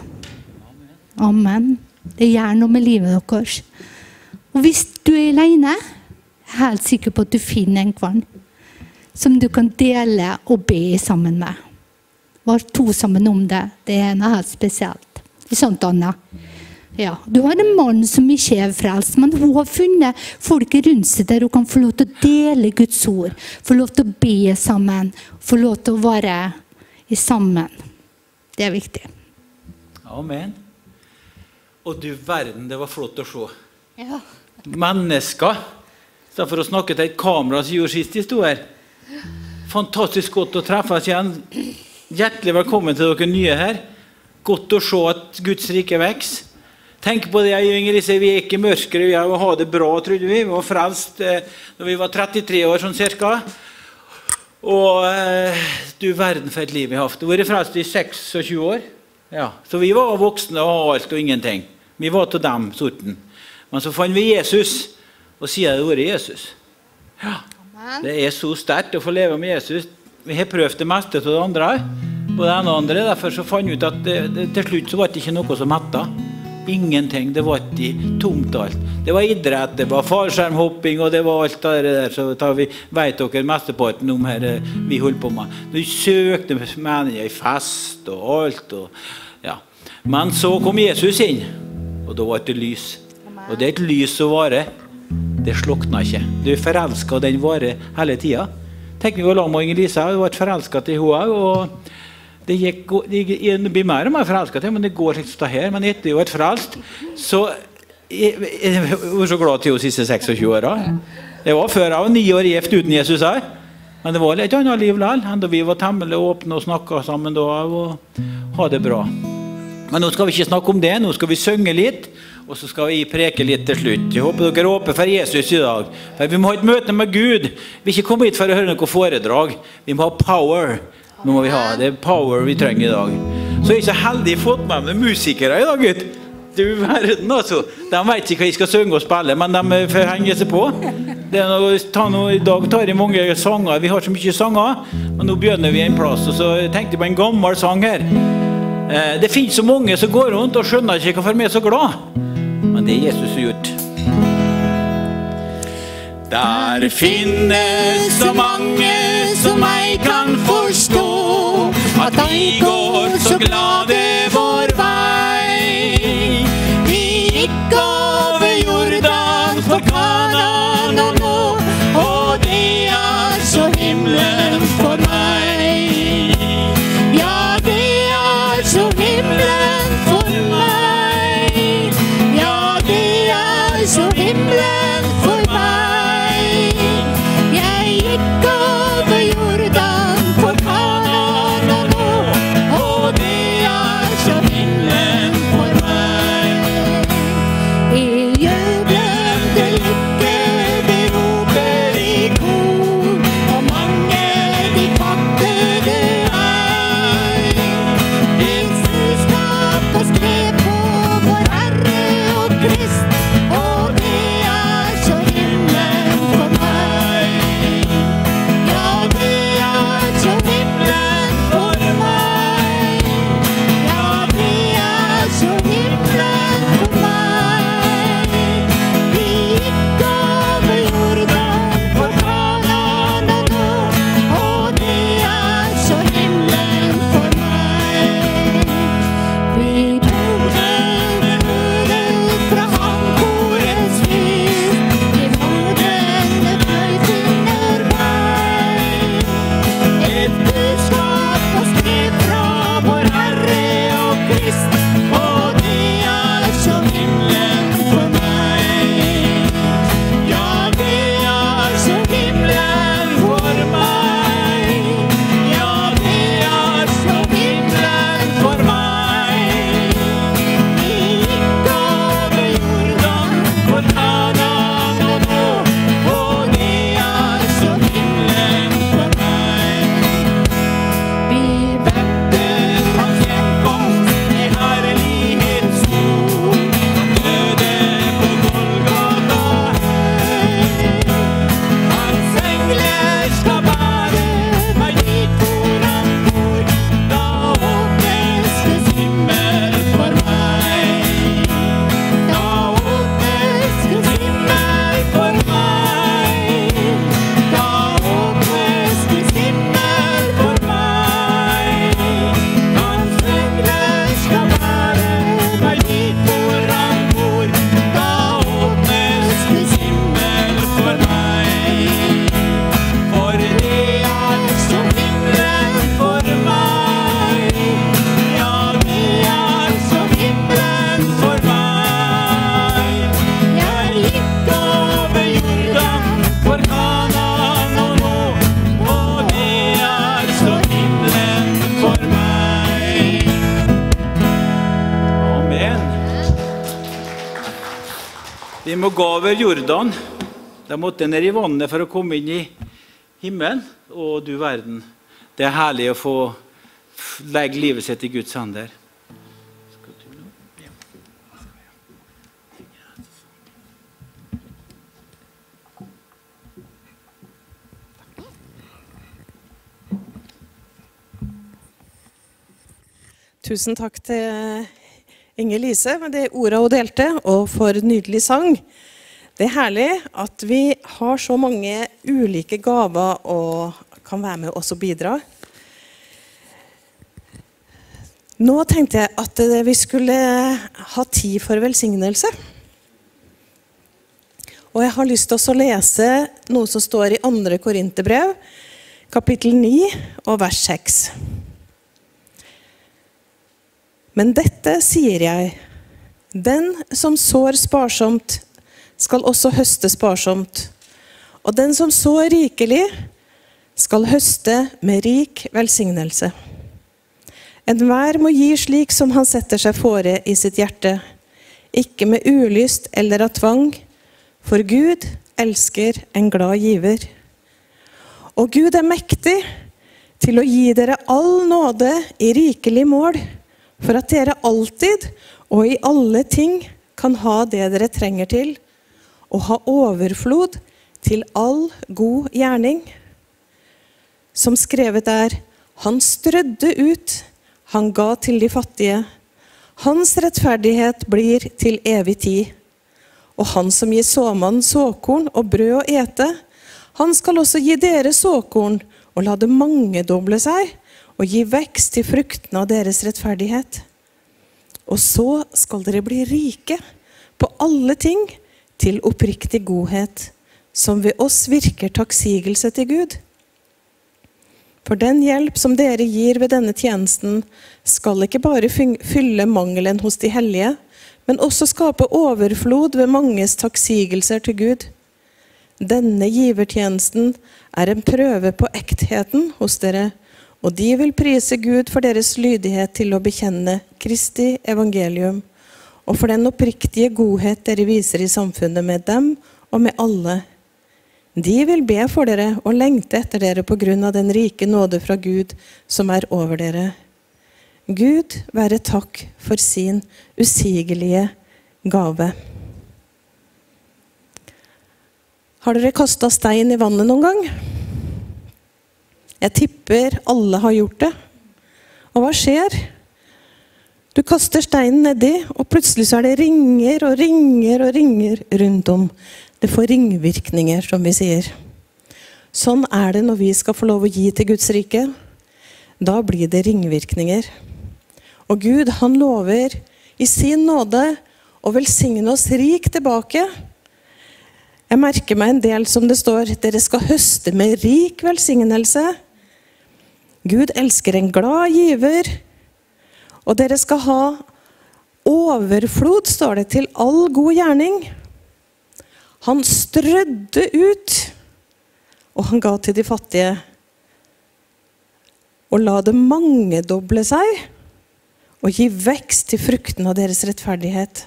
Amen. Det gjør noe med livet deres. Og hvis du er alene, jeg er helt sikker på at du finner en kvann som du kan dele og be sammen med. Var to sammen om det. Det er noe helt spesielt. Det er sånt, Anna. Ja, du har en mann som ikke er frelst, men hun har funnet folk rundt seg der hun kan få lov til å dele Guds ord, få lov til å be sammen, få lov til å være i sammen. Det er viktig.
Amen. Og du verden, det var flott å se.
Ja.
Mennesker, så for å snakke til et kamera som gjorde sist i stod her. Fantastisk godt å treffes igjen. Hjertelig velkommen til dere nye her. Godt å se at Guds rike vekst. Tenk på det, jeg og Inger-Lise, vi er ikke mørkere, vi har det bra, trodde vi. Vi var frelst eh, når vi var trettitre år, sånn cirka. Og eh, du verden for et liv vi har haft. Vi har vært frelst i tjueseks år. Ja, så vi var voksne og har alt og ingenting. Vi var til dem sorten. Men så fant vi Jesus, og sier det ordet Jesus. Ja. Det er så sterkt å få leve med Jesus. Vi har prøvd det meste til det andre, på det ene og andre. Derfor så fant vi ut at det, det, til slutt så var det ikke noe som hettet. Ingenting, det var ikke tomt alt. Det var idrett, det var fallskjermhopping, og det var alt det der. Så tar vi, vet dere mesteparten om her vi holdt på med. Vi søkte meninger i fest og alt. Og, ja. Men så kom Jesus inn, og da var det lys. Og det er et lys som varer. Det slukna ikke. Du er forelsket, og den varer hele tiden. Tenk vi var sammen med Inger-Lise, og var forelsket til henne, og det gikk, det blir mer og mer forelsket til, men det går ikke her. Men etter å ha vært frelst, så jeg, jeg var så glad til de siste seksogtjue årene. Det var før jeg var ni år gift uten Jesus her. Men det var litt annet liv likevel, enda vi var temmelig åpne og snakket sammen da, og ha det bra. Men nå skal vi ikke snakke om det, nå skal vi synge litt, og så skal vi preke litt til slutt. Jeg håper dere håper for Jesus i dag. For vi må ha et møte med Gud. Vi er ikke kommet hit for å høre noe foredrag. Vi må ha power. Nå må vi ha. Det er power vi trenger i dag. Så jeg er så heldig fått med med musikere i dag, gutt. Du verden altså. De vet ikke hva jeg skal synge og spille, men de får henge seg på. Det er noe, ta noe, I dag tar jeg mange sanger. Vi har så mye sanger, men nå begynner vi en plass. Og så tenkte jeg på en gammel sang her. Det finnes så mange som går rundt og skjønner ikke hvorfor vi er så glad. Men det er Jesus som har gjort. Der finnes så mange som jeg kan forstå, at de går så glade vår vei. Vi gikk over Jordan for Kanaan og nå, og det er så himmelen for meg. Ja, det
himmelen for meg. Ja, det er så himmelen for meg. Jeg gikk over Jordan på Kanaan og nå, og det er så himmelen for meg. I jublende lykke det roper i kor, og mange de fattede er. Jesus skap og skrev på vår Herre og Krist, og det er så himmelen for meg. Ja, det er så himmelen for meg. Ja, det er så himmelen for meg. Vi gikk over Jordan for Kanaan og nå, og det er så himmelen for meg. Vi bodde med høren fra Hamkorens hus, de mordene fløyt under meg. Et budskap var skrevet fra vår Herre og Krist, og det er så himmelen for meg. Ja, det er så himmelen for meg. Ja, det er så himmelen for meg. Vi gikk over Jordan for Kanaan og nå, og det er så himmelen for meg. Vi venter hans hjemkomst i herlighets sol. Han døde på Golgata høy. Hans engler skal bære meg dit hvor han bor. Da åpnes Guds himmel for meg. Da åpnes Guds himmel for meg. Da åpnes Guds himmel for meg. Hans engler skal bære meg dit hvor han bor. Da åpnes Guds himmel for meg. For det er så himmelen for meg. Ja, det er så himmelen for meg. Jeg gikk over Jordan for Kanaan og nå, og det er så himmelen for meg.
Amen. Vi må gå over Jordan. De måtte ned i vannet for å komme inn i himmelen, og du verden. Det er herlig å få f- legge livet sitt i Guds hender.
Tusen takk til Inger Lise med det ordet hun delte, og for nydelig sang. Det er herlig at vi har så mange ulike gaver og kan være med oss og bidra. Nå tenkte jeg at vi skulle ha tid for velsignelse. Og jeg har lyst til å lese noe som står i andre Korinterbrev, kapittel ni og vers seks. Men dette sier jeg, den som sår sparsomt, skal også høste sparsomt. Og den som sår rikelig, skal høste med rik velsignelse. Enhver må gi slik som han setter seg fore i sitt hjerte, ikke med ulyst eller av tvang, for Gud elsker en glad giver. Og Gud er mektig til å gi dere all nåde i rikelig mål, for at dere alltid og i alle ting kan ha det dere trenger til, og ha overflod til all god gjerning. Som skrevet er, han strødde ut, han ga til de fattige. Hans rettferdighet blir til evig tid. Og han som gir såmannen såkorn og brød å ete, han skal også gi dere såkorn og la det mangedoble seg, og gi vekst til fruktene av deres rettferdighet. Og så skal dere bli rike på alle ting til oppriktig godhet, som ved oss virker takksigelse til Gud. For den hjelp som dere gir ved denne tjenesten skal ikke bare fylle mangelen hos de hellige, men også skape overflod ved manges takksigelser til Gud. Denne givertjenesten er en prøve på ektheten hos dere, og de vil prise Gud for deres lydighet til å bekjenne Kristi evangelium, og for den oppriktige godhet dere viser i samfunnet med dem og med alle. De vil be for dere og lengte etter dere på grunn av den rike nåde fra Gud som er over dere. Gud være takk for sin usigelige gave. Har dere kastet stein i vannet noen gang? Jeg tipper alle har gjort det. Og hva skjer? Du kaster steinen nedi, og plutselig så er det ringer og ringer og ringer rundt om. Det får ringvirkninger, som vi sier. Sånn er det når vi skal få lov å gi til Guds rike. Da blir det ringvirkninger. Og Gud, han lover i sin nåde å velsigne oss rik tilbake. Jeg merker meg en del som det står, dere skal høste med rik velsignelse. Gud elsker en glad giver, og dere skal ha overflod, står det, til all god gjerning. Han strødde ut, og han ga til de fattige, og la det mangedoble seg, og gi vekst til frukten av deres rettferdighet.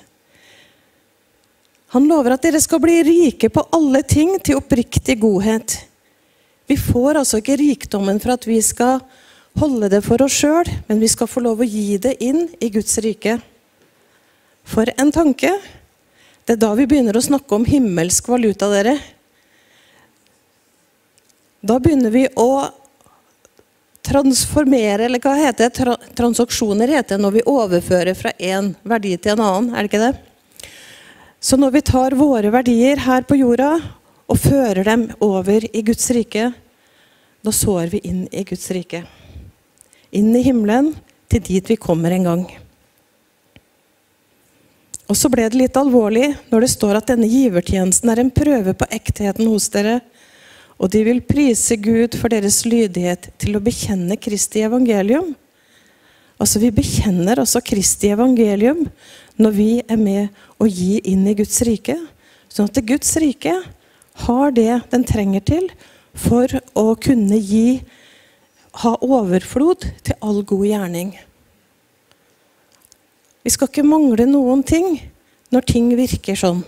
Han lover at dere skal bli rike på alle ting til oppriktig godhet. Vi får altså ikke rikdommen for at vi skal holde det for oss selv, men vi skal få lov å gi det inn i Guds rike. For en tanke! Det er da vi begynner å snakke om himmelsk valuta, dere. Da begynner vi å transformere, eller hva heter det? Tra- transaksjoner heter det når vi overfører fra en verdi til en annen, er det ikke det? Så når vi tar våre verdier her på jorda og fører dem over i Guds rike, da sår vi inn i Guds rike. Inn i himmelen, til dit vi kommer en gang. Og så ble det litt alvorlig når det står at denne givertjenesten er en prøve på ektheten hos dere, og de vil prise Gud for deres lydighet til å bekjenne Kristi evangelium. Altså vi bekjenner også Kristi evangelium når vi er med å gi inn i Guds rike, sånn at Guds rike har det den trenger til for å kunne gi, ha overflod til all god gjerning. Vi skal ikke mangle noen ting når ting virker sånn.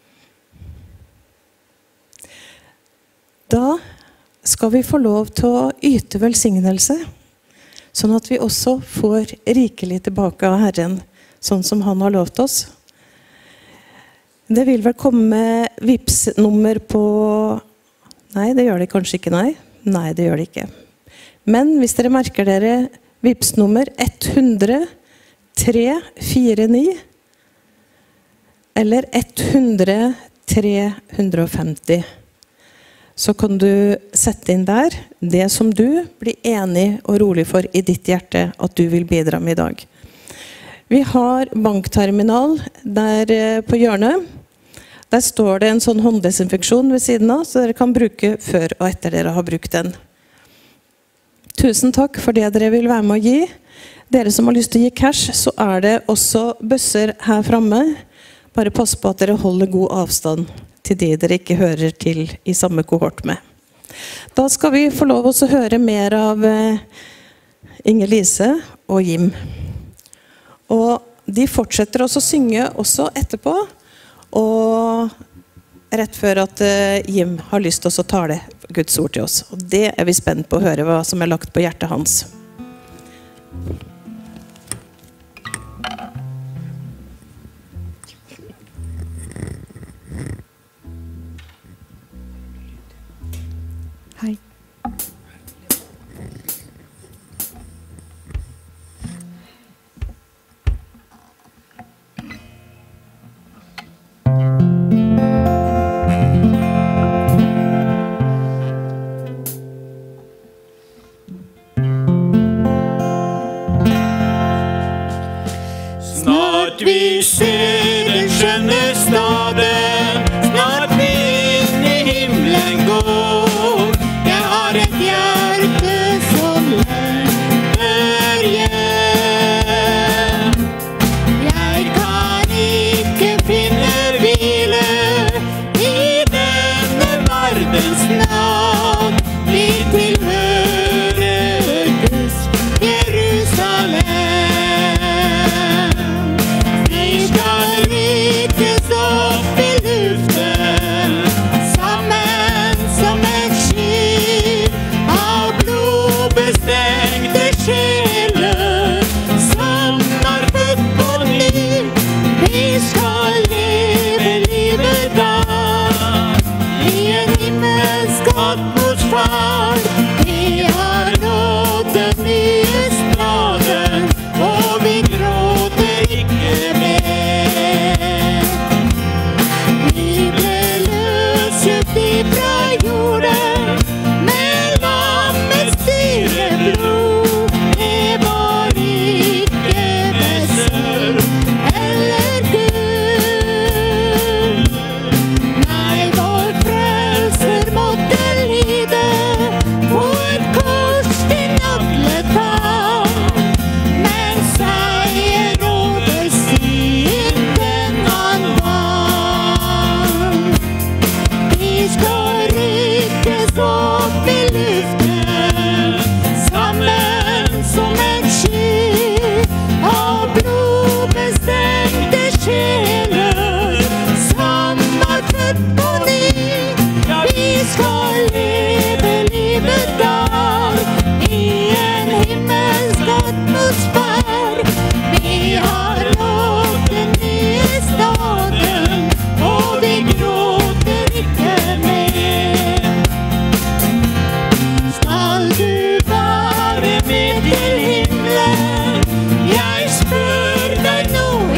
Da skal vi få lov til å yte velsignelse, sånn at vi også får rikelig tilbake av Herren, sånn som han har lovt oss. Det vil vel komme Vipps-nummer på... Nei, det gjør det kanskje ikke, nei. Nei, det gjør det ikke. Men hvis dere merker dere Vipps-nummer ett hundre tre fire ni eller ett hundre tre femti, så kan du sette inn der det som du blir enig og rolig for i ditt hjerte at du vil bidra med i dag. Vi har bankterminal der på hjørnet. Der står det en sånn hånddesinfeksjon ved siden av, så dere kan bruke før og etter dere har brukt den. Tusen takk for det dere vil være med å gi. Dere som har lyst til å gi cash, så er det også bøsser her fremme. Bare pass på at dere holder god avstand til de dere ikke hører til i samme kohort med. Da skal vi få lov å høre mer av Inger-Lise og Jim. Og de fortsetter også å synge også etterpå, og rett før at Jim har lyst til å tale Guds ord til oss. Og det er vi spent på å høre hva som er lagt på hjertet hans.
Hei.
Snart vi ser den skjønne staden, snart vi inn i himmelen går.
Jeg har et hjerte så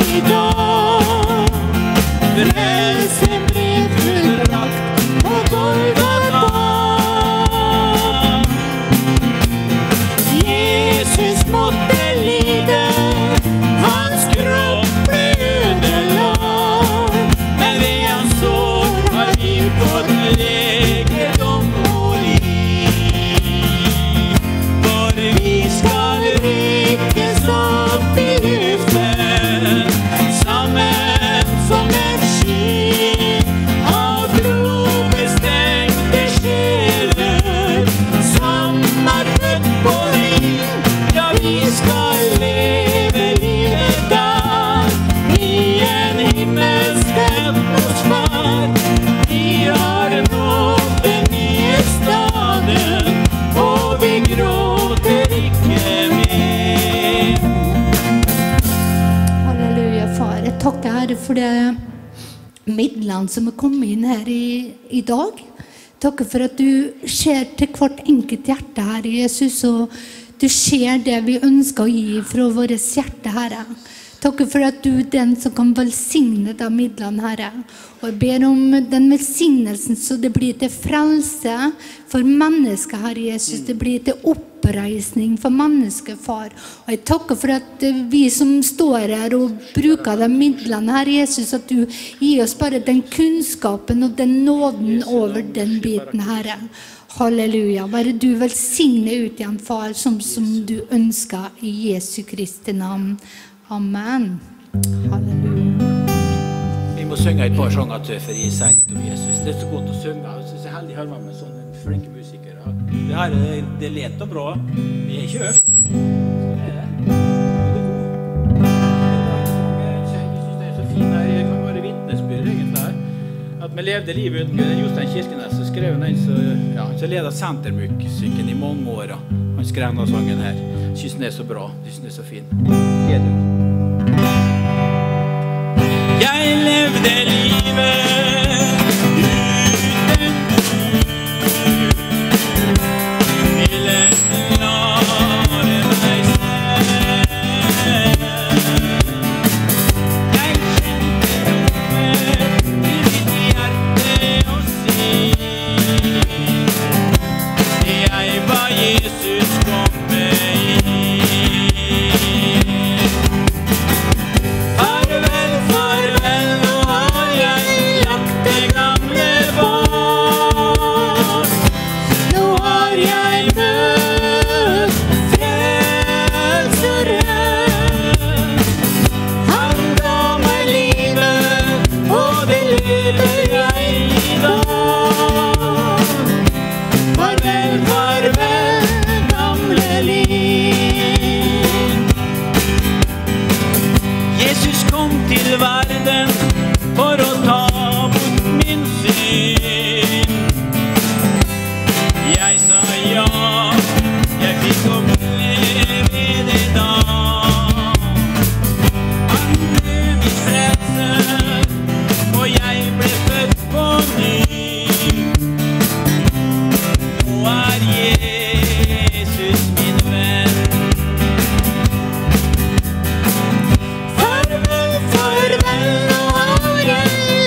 i dag. Frelsen ble fullbrakt på Golgata. Jesus måtte lide, hans kropp ble ødelagt, men ved hans sår har vi fått legedom og liv. For vi skal rykkes opp i luften, sammen som en sky av blodbestengte sjeler, som er født på ny. Ja, vi skal leve livet der, i en himmelsk atmosfær. Vi har nådd den nye staden, og vi gråter ikke mer.
Halleluja, far. Jeg takker Herre for det midlene som er kommet inn her i, i dag. Takker for at du ser til hvert enkelt hjerte, Herre Jesus, og du ser det vi ønsker å gi fra våre hjerte, Herre. Takker for at du er den som kan velsigne de midlene, Herre. Og jeg ber om den velsignelsen, så det blir til frelse for mennesker, Herre Jesus. Det blir til oppreisning for mennesker, far. Og jeg takker for at vi som står her og bruker de midlene, Herre Jesus, at du gir oss bare den kunnskapen og den nåden over den biten, Herre. Halleluja. Bare du velsigne ut igjen, far, som, som du ønsker i Jesu Kristi navn. Amen. Halleluja.
Vi må synge et par sanger til for å gi seg litt om Jesus. Det er så godt å synge. Jeg synes jeg er heldig å høre med sånne flinke musikere. Det her er, det er lett og bra. Vi er ikke øvd. Sånn er det. Jeg synes det er så fint her. Jeg kan være vittnesbyrd egentlig her. At vi levde livet uten Gud. Jostein Kirkenes så skrev han en så, ja, så ledet Sentermusikken i mange år. Han skrev denne sangen her. Jeg synes den er så bra. Jeg synes den er så fin. Geder. Jeg levde livet uten Gud, ville klare meg selv. Jeg kjente rommet i mitt hjerte og sinn. Jeg ba Jesus komme inn. Farvel, farvel, nå har jeg lagt det gamle bort. Nå har jeg møtt Frelseren. Han ga meg livet, og det lever jeg i dag. Farvel, farvel, gamle liv. Jesus kom til verden for å ta bort min synd. Jeg sa ja, jeg fikk oppleve det da. Han ble min frelser, og jeg ble født på ny. Nå er Jesus min venn. Farvel, farvel, nå har jeg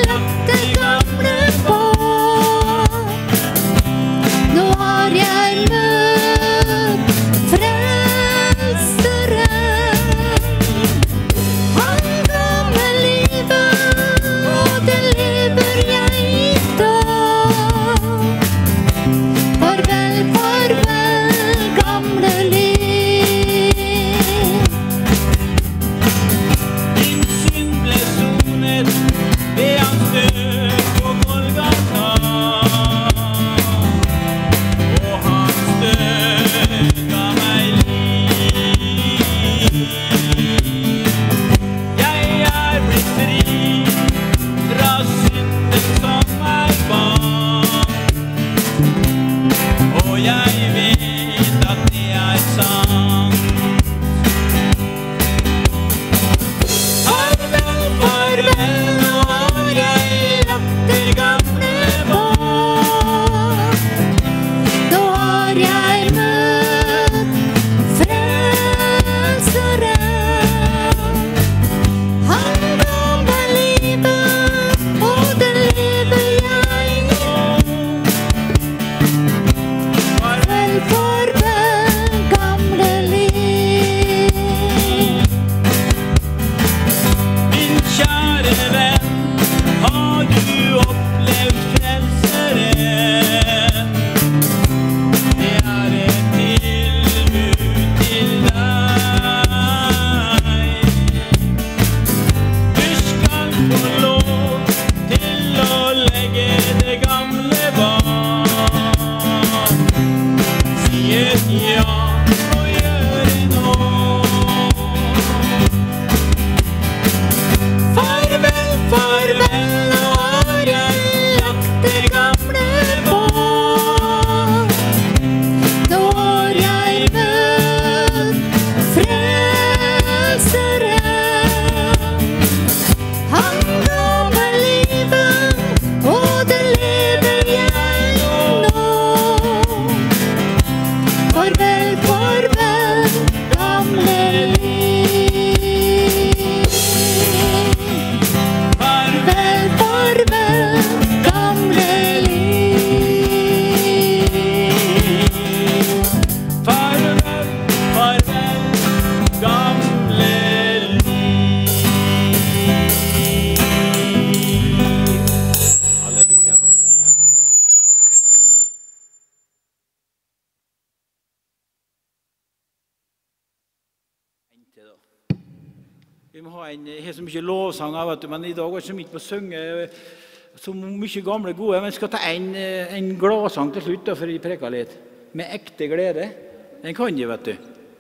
må ha en, jeg har så mye lovsang av, vet du, men i dag var det så mye på å synge så mye gamle gode, men jeg skal ta en, en gladsang til slutt da, for jeg preker litt. Med ekte glede. Den kan jeg, vet du.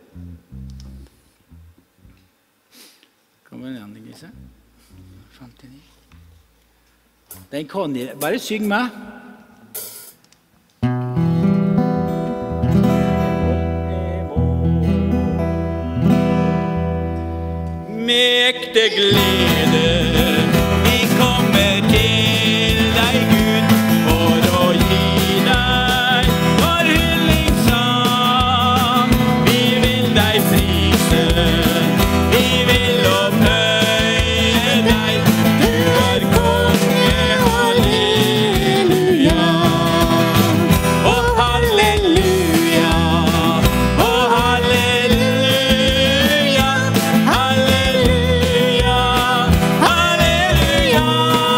Kom igjen, Gise. femtini. Den kan jeg. Bare syng med.
Med ekte glede vi kommer til deg, Gud, for å gi deg vår hyllingssang. Vi vil deg prise, vi vil opphøye deg. Du er konge, halleluja. Og halleluja, og halleluja, halleluja, halleluja.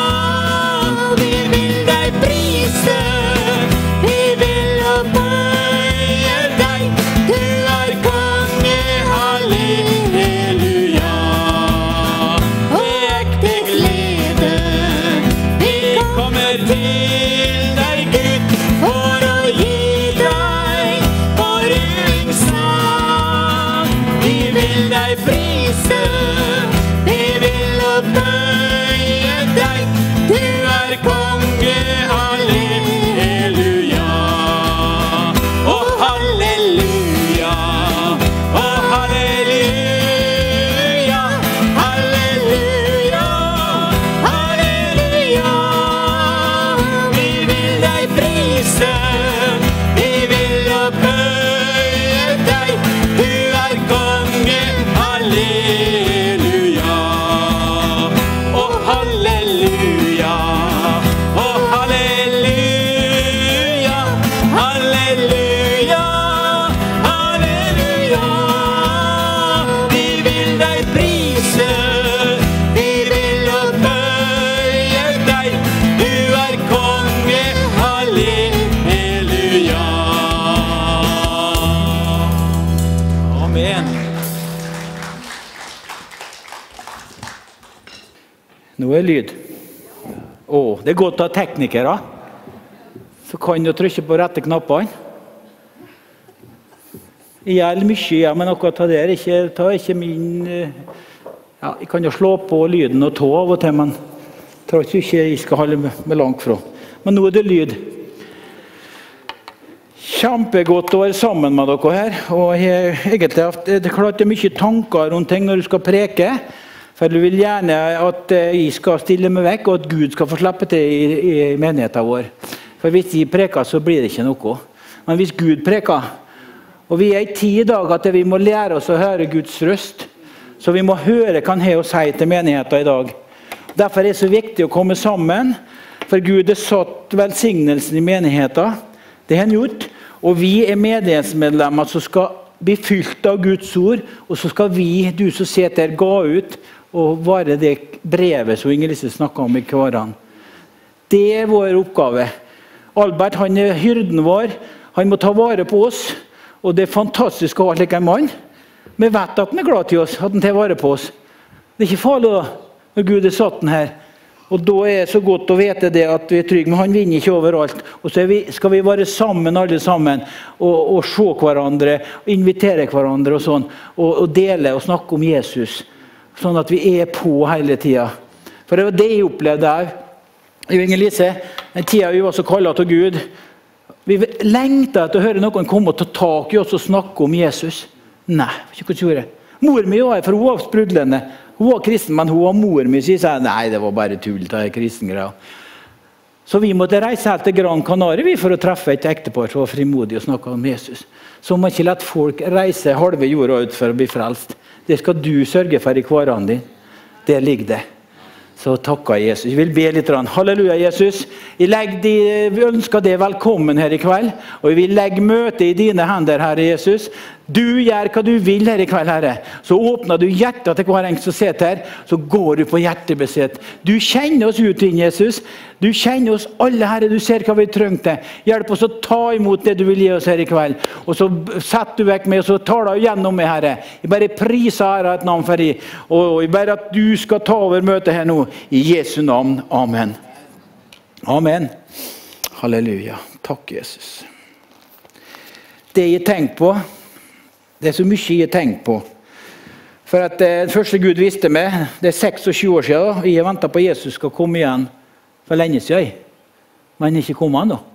Vi vil deg prise, vi vil opphøye deg. Du er konge, halleluja. Med ekte glede vi kommer til deg, Gud, for å gi deg vår hyllingssang. Vi vil deg prise, vi vil opphøye deg. Du er konge, halleluja. Og halleluja, og halleluja, halleluja, halleluja. Vi vil deg prise, vi vil opphøye deg. Du er konge, halleluja. Og halleluja, og halleluja, halleluja, halleluja. Vi vil deg prise, vi vil opphøye deg. Du er konge, halleluja.
Amen. Nå er lyd. Åh, det er godt å ha teknikere. Så kan du trykke på rette knappene. Jeg gjelder mye, ja, men akkurat det der, ikke, ta ikke min... eh, Ja, jeg kan jo slå på lyden og ta av og til, men jeg tror ikke jeg skal holde meg langt fra. Men nå er det lyd. Kjempegodt å være sammen med dere her, og jeg har egentlig haft, det er klart det er mye tanker rundt ting når du skal preke, for du vil gjerne at eh, jeg skal stille meg vekk, og at Gud skal få slippe til i, i menigheten vår. For hvis jeg preker, så blir det ikke noe. Men hvis Gud preker, og vi er i ti dager at vi må lære oss å høre Guds røst, så vi må høre hva han har å si til menigheten i dag. Derfor er det så viktig å komme sammen, for Gud har satt velsignelsen i menigheten. Det har han gjort, og vi er menighetsmedlemmer som skal bli fylt av Guds ord, og så skal vi, du som sitter her, gå ut og være det brevet som Inger Lise snakket om i hverandre. Det er vår oppgave. Albert, han er hyrden vår, han må ta vare på oss, og det er fantastisk å ha slik en mann. Vi vet at han er glad til oss, at han tar vare på oss. Det er ikke farlig da, når Gud har satt den her. Og da er det så godt å vite det at vi er trygge, men han vinner ikke overalt. Og så vi, skal vi være sammen alle sammen, og, og se hverandre, og invitere hverandre og sånn, og, og dele og snakke om Jesus. Sånn at vi er på hele tiden. For det var det jeg opplevde her. Inger Lise, den tiden vi var så kallet til Gud, vi lengtet etter å høre noen komme og ta tak i oss og snakke om Jesus. Nei, ikke hva jeg gjorde. Mor mi var her, for hun var sprudlende. Hun var kristen, men hun var mor mi, så jeg sa, nei, det var bare tull, det er kristengreier. Så vi måtte reise helt til Gran Canaria for å treffe et ektepar som var frimodig og snakke om Jesus. Så må ikke lette folk reise halve jorda ut for å bli frelst. Det skal du sørge for i hverandre din. Det ligger det. Så takker Jesus. Jeg vil be litt. Halleluja, Jesus. Jeg, de, jeg ønsker deg velkommen her i kveld, og jeg vil legge møtet i dine hender, Herre Jesus. Du gjør hva du vil her i kveld, Herre. Så åpner du hjertet til hver enkelt som sitter her, så går du på hjertebesett. Du kjenner oss ut inn, Jesus. Du kjenner oss alle, Herre. Du ser hva vi trenger til. Hjelp oss å ta imot det du vil gi oss her i kveld. Og så setter du vekk med, og så taler du gjennom meg, Herre. Jeg bare priser Herre et navn for deg. Og jeg bare at du skal ta over møtet her nå. I Jesu navn. Amen. Amen. Halleluja. Takk, Jesus. Det jeg tenker på, det er så mye jeg tenker på. For at det første Gud visste meg, det er tjueseks år siden, og jeg ventet på Jesus skal komme igjen for lenge siden. Men han er ikke kommet ennå.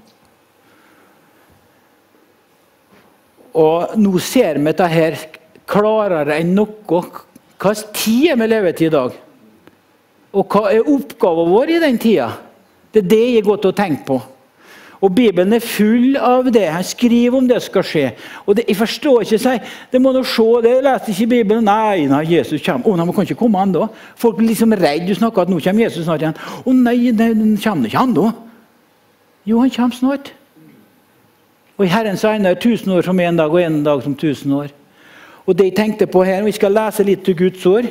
Og nå ser vi dette her klarere enn noe. Hva tid er vi levet i dag? Og hva er oppgaven vår i den tiden? Det er det jeg går til å tenke på. Og Bibelen er full av det. Han skriver om det skal skje. Og det, jeg forstår ikke seg. Det må du se. Det leste ikke i Bibelen. Nei, nei, Jesus kommer. Å, nei, man kan ikke komme enda. Folk blir liksom redde. Du snakker at nå kommer Jesus snart igjen. Å nei, nei, den kommer ikke enda. Jo, han kommer snart. Og i Herrens øyne er tusen år som en dag, og en dag som tusen år. Og det jeg tenkte på her, vi skal lese litt til Guds ord.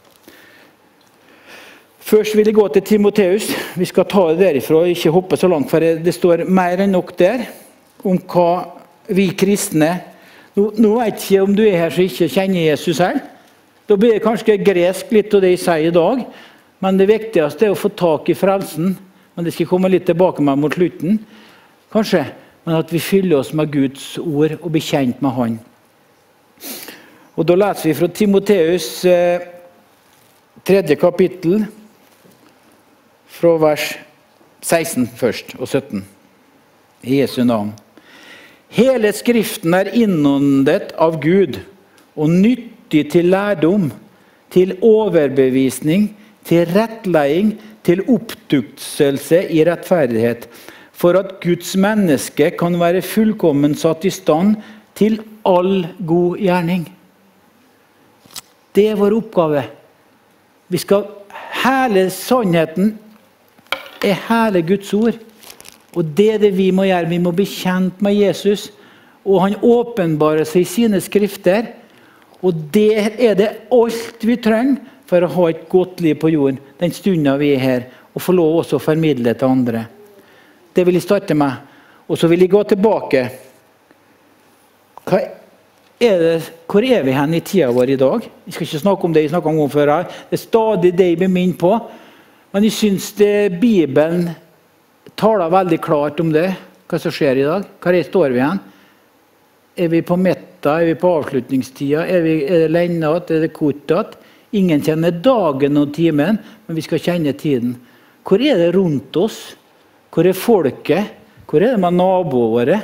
Først vil jeg gå til Timoteus. Vi skal ta det derifra og ikke hoppe så langt, for det står mer enn nok der om hva vi kristne... Nå, nå vet jeg ikke om du er her som ikke kjenner Jesus her. Da blir det kanskje gresk litt av det jeg sier i dag, men det viktigste er å få tak i frelsen. Men det skal komme litt tilbake med mot slutten, kanskje. Men at vi fyller oss med Guds ord og blir kjent med Han. Og da leser vi fra Timoteus eh, tredje kapittel, fra vers seksten først, og sytten. I Jesu navn. Hele skriften er innåndet av Gud, og nyttig til lærdom, til overbevisning, til rettledning, til opptuktelse i rettferdighet, for at Guds menneske kan være fullkommen satt i stand til all god gjerning. Det er vår oppgave. Vi skal hele sannheten er hele Guds ord. Og det er det vi må gjøre. Vi må bli kjent med Jesus. Og han åpenbarer seg i sine skrifter. Og det er det alt vi trenger for å ha et godt liv på jorden. Den stunden vi er her. Og få lov også å formidle til andre. Det vil jeg starte med. Og så vil jeg gå tilbake. Hva er det, hvor er vi hen i tiden vår i dag? Jeg skal ikke snakke om det jeg snakket om før her. Det er stadig det jeg blir minnet på. Men jeg synes det Bibelen taler veldig klart om det, hva som skjer i dag. Hva er står vi igjen? Er vi på metta? Er vi på avslutningstida? Er, vi, er det lennet? Er det kortet? Ingen kjenner dagen og timen, men vi skal kjenne tiden. Hvor er det rundt oss? Hvor er folket? Hvor er det med naboene våre?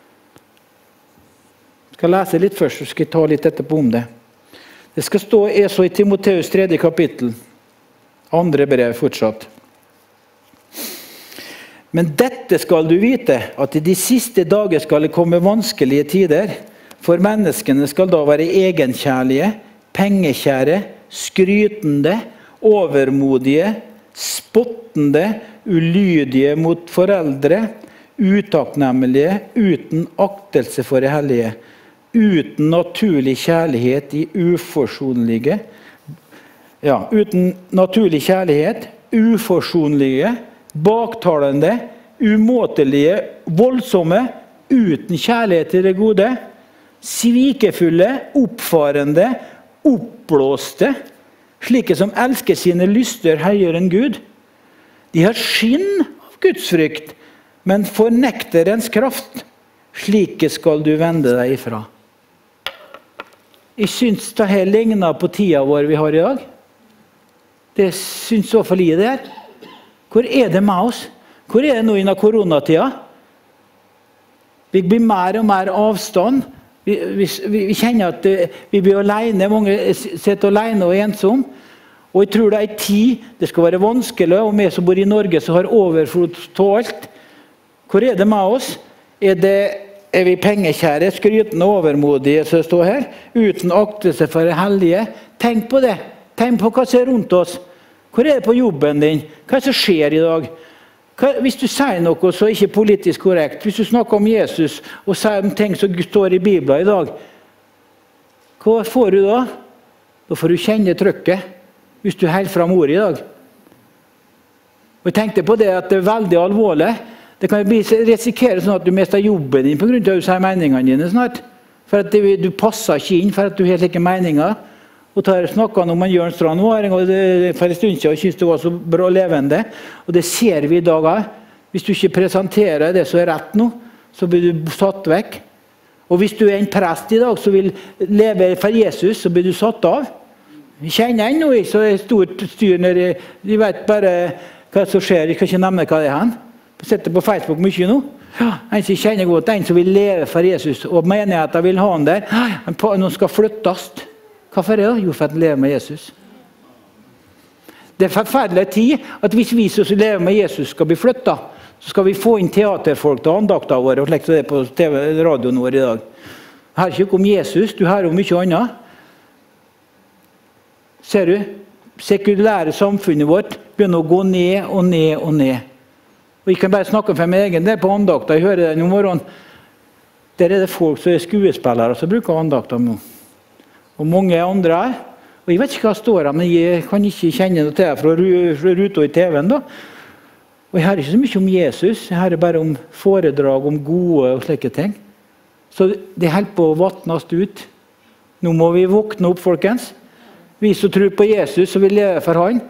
Jeg skal lese litt først, så skal jeg ta litt etterpå om det. Det skal stå er så i Timoteus tredje kapittel. Andre brev fortsatt. Men dette skal du vite, at i de siste dager skal det komme vanskelige tider, for menneskene skal da være egenkjærlige, pengekjære, skrytende, overmodige, spottende, ulydige mot foreldre, utakknemmelige, uten aktelse for det hellige, uten naturlig kjærlighet i uforsonlige, Ja, uten naturlig kjærlighet, uforsonlige, baktalende, umåtelige, voldsomme, uten kjærlighet til det gode, svikefulle, oppfarende, oppblåste, slike som elsker sine lyster høyere enn Gud. De har skinn av Guds frykt, men fornekter ens kraft. Slike skal du vende deg ifra. Jeg synes det her ligner på tida vår vi har i dag. Det synes så for lite der. Hvor er det med oss? Hvor er det nå innen koronatida? Vi blir mer og mer avstand. Vi, vi, vi kjenner at vi blir alene. Mange sitter alene og ensom. Og jeg tror det er tid. Det skal være vanskelig. Og vi som bor i Norge så har overflod til alt. Hvor er det med oss? Er, det, er vi pengekjære, skrytende og overmodige som står her? Uten aktelse for det hellige? Tenk på det. Tenk på hva som er rundt oss. Hvor er det på jobben din? Hva er det som skjer i dag? Hva, hvis du sier noe så er ikke politisk korrekt, hvis du snakker om Jesus og sier om ting som står i Bibelen i dag, Hva får du da? Da får du kjenne trykket, hvis du holder fram ordet i dag. Og jeg tenkte på det at det er veldig alvorlig. Det kan bli, risikere sånn at du mister jobben din på grunn av å si meningene dine snart. For at det, du passer ikke inn, for at du har ikke meninger. Og tar snakket om en Jørn Strand var, og det, for en stund siden, og synes det var så bra levende. Og det ser vi i dag også. Hvis du ikke presenterer det som er rett nå, så blir du satt vekk. Og hvis du er en prest i dag som vil leve for Jesus, så blir du satt av. Vi kjenner en noe, så er det stort styr når de vet bare hva som skjer. Jeg kan ikke nevne hva det er han. Jeg setter på Facebook mye nå. Ja, en som kjenner godt, en som vil leve for Jesus, og menigheten vil ha han der. Noen skal flyttes. Hvorfor er det? Jo, for at han lever med Jesus. Det er forferdelig tid at hvis vi som lever med Jesus skal bli flyttet, så skal vi få inn teaterfolk til andakter våre, og slik som det er på T V-radioen vår i dag. Her er ikke om Jesus, du hører om mye annet. Ser du? Sekulære samfunnet vårt begynner å gå ned og ned og ned. Og jeg kan bare snakke for meg egen del på andakter. Jeg hører det i morgen. Der er det folk som er skuespillere som bruker andakter nå. Og mange andre er. Og jeg vet ikke hva står her, men jeg kan ikke kjenne noe til det fra ruta i T V-en da. Og jeg hører ikke så mye om Jesus, jeg hører bare om foredrag, om gode og slike ting. Så det holder på å vattnes ut. Nå må vi våkne opp, folkens. Vi som tror på Jesus, og vil leve for han.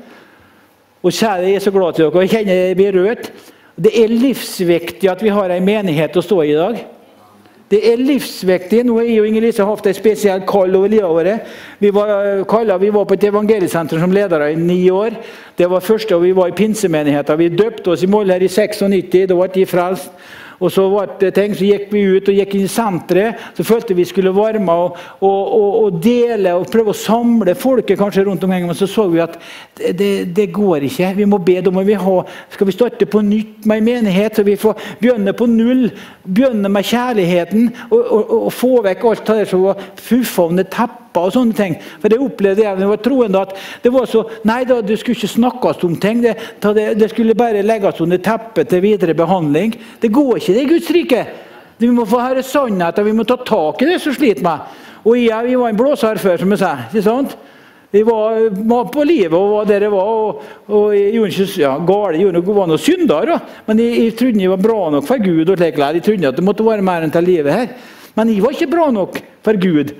Og kjære, jeg er så glad til dere, og jeg kjenner jeg blir rørt. Det er livsviktig at vi har en menighet å stå i i dag. Det er livsviktig. Nå har jeg og Inger-Lise hatt en spesiell kall over livet vårt. Vi var, kallet, vi var på et evangeliesenter som ledere i ni år. Det var første, og vi var i pinsemenigheten. Vi døpte oss i mål her i nittiseks, da var de frelst. Og så var det ting, så gikk vi ut og gikk inn i senteret, så følte vi skulle være med og, og, og, og dele og prøve å samle folket kanskje rundt omkring, men så så vi at det, det går ikke. Vi må be, da må vi ha, skal vi starte på nytt med en menighet, så vi får begynne på null, begynne med kjærligheten, og, og, og få vekk alt det som var fuffovne tepper og sånne ting. For det opplevde jeg, når jeg var troende, at det var så, nei da, det skulle ikke snakkes om ting, det, det, det skulle bare legges under teppet til videre behandling. Det går ikke, det er Guds rike. Vi må få høre sannheten, vi må ta tak i det som sliter meg. Og jeg, vi var en blåser før, som jeg sa, ikke sant? Vi var, var på livet, og hva dere var, og, og jeg gjorde ikke ja, gale, jeg gjorde var noe syndere, men jeg, jeg trodde jeg var bra nok for Gud, og slik, jeg trodde at det måtte være mer enn til livet her. Men jeg var ikke bra nok for Gud.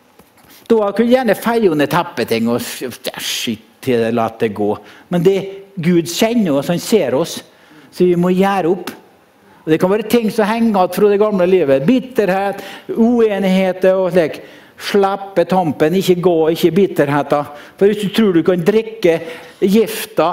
Da kunne jeg gjerne feie under teppeting, og shit, det la det gå. Men det, Gud kjenner oss, han ser oss, så vi må gjøre opp. Og det kan være ting som henger igjen fra det gamle livet. Bitterhet, uenighet og slik. Slappe tampen, ikke gå, ikke bitterheten. For hvis du tror du kan drikke gifta,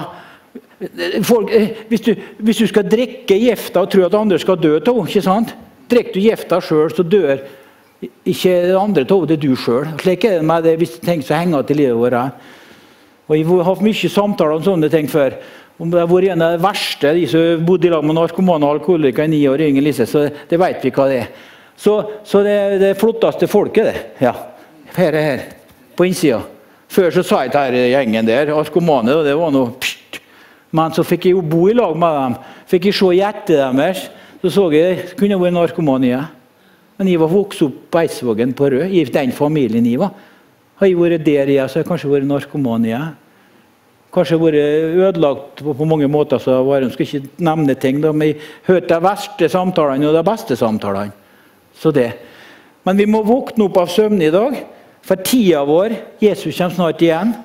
folk, hvis, du, hvis du skal drikke gifta og tro at andre skal dø av, ikke sant? Drikker du gifta selv, så dør ikke det andre av, det er du selv. Slik er det med det hvis ting som henger til livet vårt. Og jeg har hatt mye samtaler om sånne ting før. Om det har vært en av det verste, de som bodde i lag med narkomane og alkoholikere i ni år, Inger-Lise, så det vet vi hva det er. Så, så det er det flotteste folket, det. Ja, her er her, på innsida. Før så sa jeg til gjengen der, narkomane, og det var noe pst. Men så fikk jeg jo bo i lag med dem. Fikk jeg se hjertet deres, så så jeg, kunne jeg vært narkomane, ja. Men jeg var vokst opp på Eidsvågen på Rød, i den familien jeg var. Har jeg vært der, ja, så har jeg kanskje vært narkomane, ja. Kanskje vært ødelagt på, på mange måter, så var, jeg skal ikke nevne ting, da, men jeg hørte de verste samtalene og de beste samtalene. Så det. Men vi må våkne opp av søvn i dag, for tida vår, Jesus kommer snart igjen.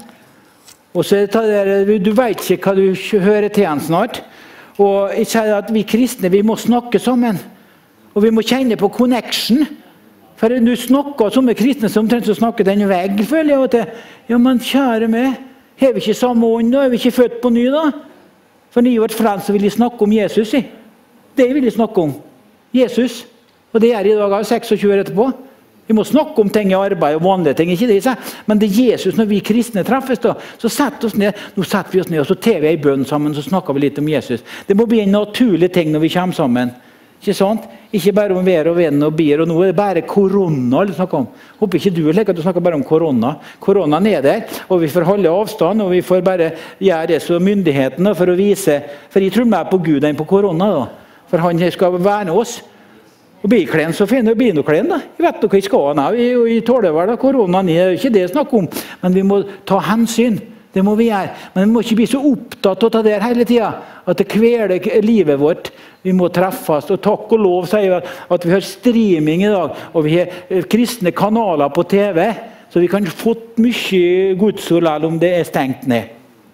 Og så er det, du vet ikke hva du hører til igjen snart. Og jeg sier at vi kristne, vi må snakke sammen. Og vi må kjenne på connection. For du snakker som er kristne som trenger å snakke den vegg, føler jeg til. Ja, men kjære meg, har vi ikke samme ånd da? Er vi ikke født på ny da? For når jeg har vært frelst, så vil jeg snakke om Jesus. I. Det vil jeg snakke om. Jesus. Og det er i dag, tjueseks år etterpå. Vi må snakke om ting i arbeid og vanlige ting, ikke det? Men det er Jesus, når vi kristne treffes da, så setter oss ned, nå setter vi oss ned, og så tar vi en bønn sammen, så snakker vi litt om Jesus. Det må bli en naturlig ting når vi kommer sammen. Ikke sant? Ikke bare om vær og venn og bier, og nå er det bare korona du snakker om. Håper ikke du er slik at du snakker bare om korona. Koronaen er der, og vi får holde avstand, og vi får bare gjøre det som myndighetene for å vise, for jeg tror mer på Gud enn på korona da, for han skal verne oss. Og blir klen, så finner vi noe klen da. Jeg vet hva jeg skal nå. Vi, vi tåler vel da, koronaen er ikke det jeg snakker om. Men vi må ta hensyn. Det må vi gjøre. Men vi må ikke bli så opptatt av det hele tiden. At det kveler livet vårt. Vi må treffes. Og takk og lov sier vi at vi har streaming i dag. Og vi har kristne kanaler på T V. Så vi kan få mye godsord om det er stengt ned.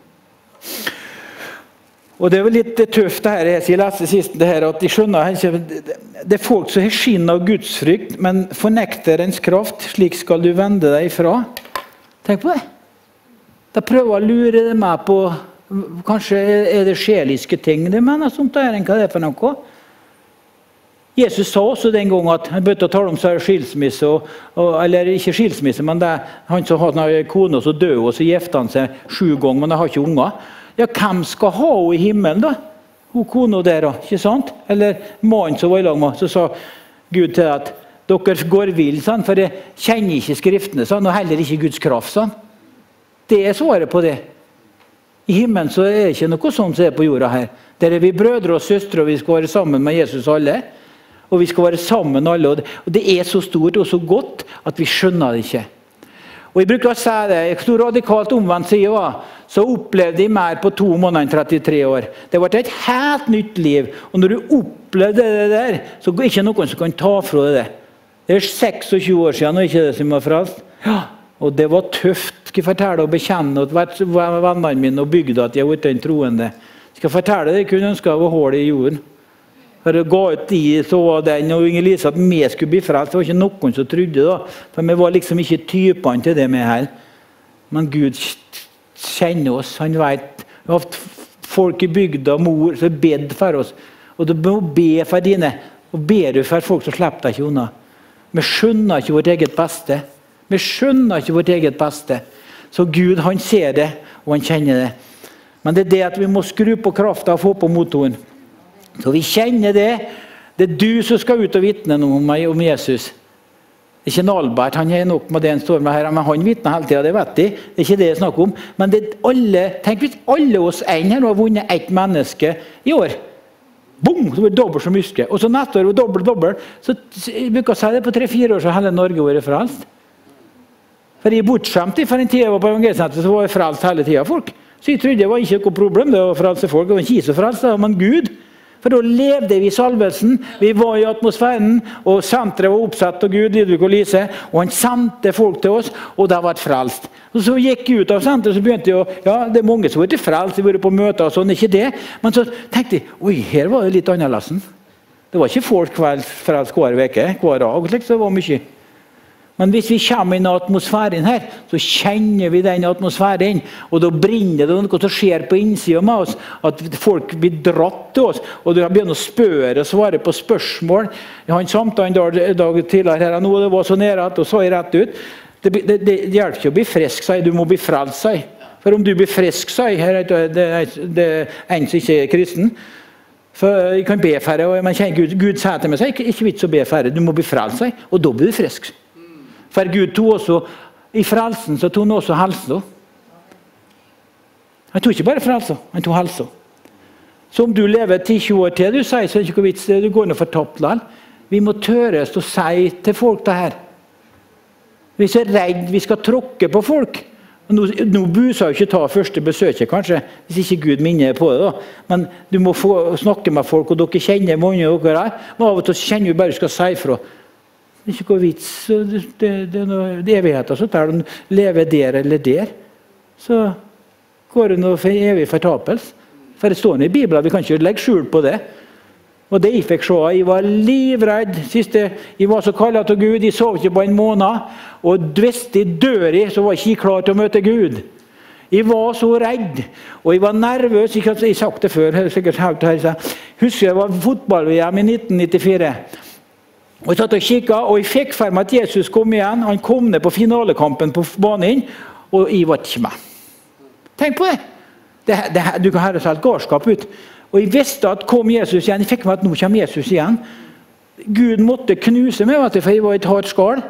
Og det er vel litt tøft det her, jeg leste sist det her, at de skjønner, det er folk som har skinn av gudsfrykt, men fornekter ens kraft, slik skal du vende deg ifra. Tenk på det. Da prøver å lure det med på, kanskje er det sjeliske ting det mener, sånt der, enn hva det er for noe. Jesus sa også den gang at han begynte å tale om seg skilsmisse, og, og, eller ikke skilsmisse, men det er han som har en kone som døde, og så gifte han seg sju ganger, men han har ikke unger. Ja, hvem skal ha henne i himmelen da? Hun kone der, ikke sant? Eller mannen som var i lag med, så sa Gud til at dere går vill, sånn, for jeg kjenner ikke skriftene, sånn, og heller ikke Guds kraft. Sånn. Det er svaret på det. I himmelen så er det ikke noe sånt som er på jorda her. Der er vi brødre og søstre, og vi skal være sammen med Jesus alle. Og vi skal være sammen alle, og det er så stort og så godt at vi skjønner det ikke. Og jeg bruker å si det, jeg tror radikalt omvendt sier hva, så opplevde jeg mer på to måneder enn trettitre år. Det var et helt nytt liv, og når du opplevde det der, så er det ikke noen som kan ta fra det. Det er tjueseks år siden, og ikke det som var frelst. Ja, og det var tøft, skal jeg fortelle og bekjenne til vennene mine og bygde at jeg var uten troende. Skal jeg fortelle det, jeg kunne ønske å ha hål i jorden. For det ga ut de, så var den, og Inger Lise, at vi skulle bli frelst. Det var ikke noen som trodde da. For vi var liksom ikke typene til det med her. Men Gud kjenner oss, han vet. Vi har hatt folk i bygda, mor, som bedt for oss. Og du må be for dine. Og ber du for folk som slipper deg ikke unna. Vi skjønner ikke vårt eget beste. Vi skjønner ikke vårt eget beste. Så Gud, han ser det, og han kjenner det. Men det er det at vi må skru på kraften og få på motoren. Så vi kjenner det. Det er du som skal ut og vittne om meg, om Jesus. Det er ikke Albert, han er nok med det han står med her, men han vittner hele tiden, det vet de. Det er ikke det jeg snakker om. Men det er alle, tenk hvis alle oss en her har vunnet ett menneske i år. Boom, så blir det dobbelt så mye. Og så neste år, dobbelt, dobbelt. Så jeg bruker å si det på tre-fire år, så hele Norge vært frelst. For jeg er bortskjemt for en tid jeg var på evangelsenteret, så var jeg frelst hele tiden folk. Så jeg trodde det var ikke noe problem, det var frelse folk, det var ikke så frelst, men Gud. For da levde vi i salvelsen, vi var i atmosfæren, og senteret var oppsatt av Gud, Lidvig og Lise, og han sendte folk til oss, og det var frelst. Og så gikk jeg ut av senteret, så begynte jeg å, ja, det er mange som var til frelst, de var på møter og sånn, ikke det. Men så tenkte jeg, oi, her var det litt annerledes. Det var ikke folk frelst hver veke, hver dag, så det var mye. Men hvis vi kommer inn i atmosfæren her, så kjenner vi den atmosfæren, og da brinner det noe som skjer på innsiden med oss, at folk blir dratt til oss, og du begynner å spørre og svare på spørsmål. Jeg har en samtale en dag, dag tidligere her, og det var så nede, og så jeg rett ut. Det, det, det, det hjelper ikke å bli frisk, sier du må bli frelst, sier. For om du blir frisk, sier her, det er en som ikke er kristen, for jeg kan be færre, og man kjenner Gud, Gud sier til meg, ikke, ikke vits å be færre, du må bli frelst, sier, og da blir du frisk. For Gud tog også, i frelsen så tog han også helsa. Han tog ikke bare frelsa, han tog helsa. Så om du lever ti til tjue år til, du sier så er det ikke vits, du går ned for toppland. Vi må tøres å si til folk det her. Vi er så redd, vi skal tråkke på folk. Nå, nå buser jo ikke ta første besøket kanskje, hvis ikke Gud minner på det da. Men du må få snakke med folk, og dere kjenner mange av dere her. Men av og til kjenner vi bare skal si fra. Det er ikke noe vits, det, det, det er noe det evigheter, så der de lever der eller der, så går det noe for evig fortapelse. For det står i Bibelen, vi kan ikke legge skjul på det. Og det jeg fikk se, jeg var livredd, siste, jeg var så kallet til Gud, jeg sov ikke på en måned, og hvis jeg dør i, så var jeg ikke klar til å møte Gud. Jeg var så redd, og jeg var nervøs, jeg har sagt det før, jeg har sikkert hørt det her, husker jeg var fotball-V M i nitten nittifire, og jeg satt og kikket, og jeg fikk for meg at Jesus kom igjen. Han kom ned på finalekampen på banen, og jeg var ikke med. Tenk på det. det, det du kan høre seg et garskap ut. Og jeg visste at kom Jesus igjen. Jeg fikk meg at nå kommer Jesus igjen. Gud måtte knuse meg, for jeg var i et hardt skall.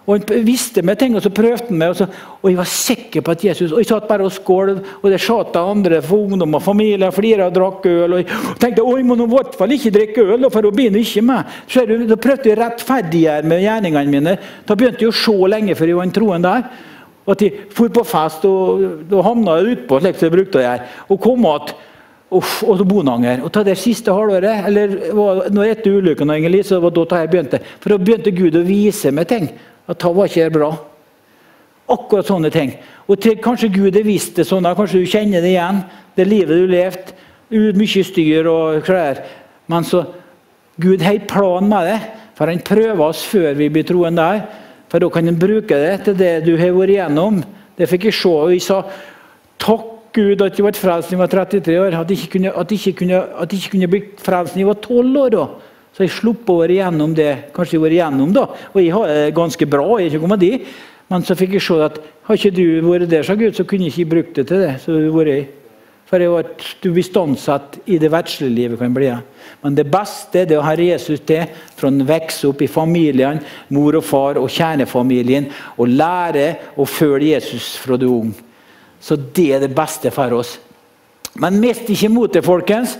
Og han visste med ting, og så prøvde han med, og, så, og jeg var sikker på at Jesus, og jeg satt bare og skål, og det satt av andre for ungdom og familie, flere og drakk øl, og jeg tenkte, oi, må noen i hvert fall ikke drikke øl, for å begynne ikke med. Så da prøvde jeg rettferdigere med gjerningene mine. Da begynte jeg å se lenge før jeg var en troen der. Og at jeg for på fest, og da havnet jeg utpå, slik som jeg brukte å gjøre, og kom at, Uff, og så Bonanger. Og ta det siste halvåret, eller når etter ulykken egentlig, så var det da jeg begynte. For da begynte Gud å vise meg ting, at det var ikke bra. Akkurat sånne ting. Og til, kanskje Gud har visst det sånn, kanskje du kjenner det igjen, det livet du levde, mye styr og klær. Men så, Gud har en plan med det, for han prøver oss før vi blir troen der, for da kan han bruke det til det du har vært igjennom. Det fikk jeg se, og jeg sa, takk Gud at jeg var frelst når jeg var trettitre år, at jeg ikke kunne, at jeg ikke kunne, at jeg ikke kunne bli frelst når jeg var tolv år da. Så jeg slupp å være igjennom det, kanskje jeg var igjennom da, og jeg har det ganske bra, jeg er ikke kommet dit, men så fikk jeg se at har ikke du vært der, sa Gud, så kunne jeg ikke brukt det til det, så du var i. For jeg var, du blir standsatt i det verdslige livet kan bli. Men det beste det er å ha Jesus til, for å vokse opp i familien, mor og far og kjernefamilien, og lære å følge Jesus fra du er ung. Så det er det beste for oss. Men mest ikke mot det, folkens.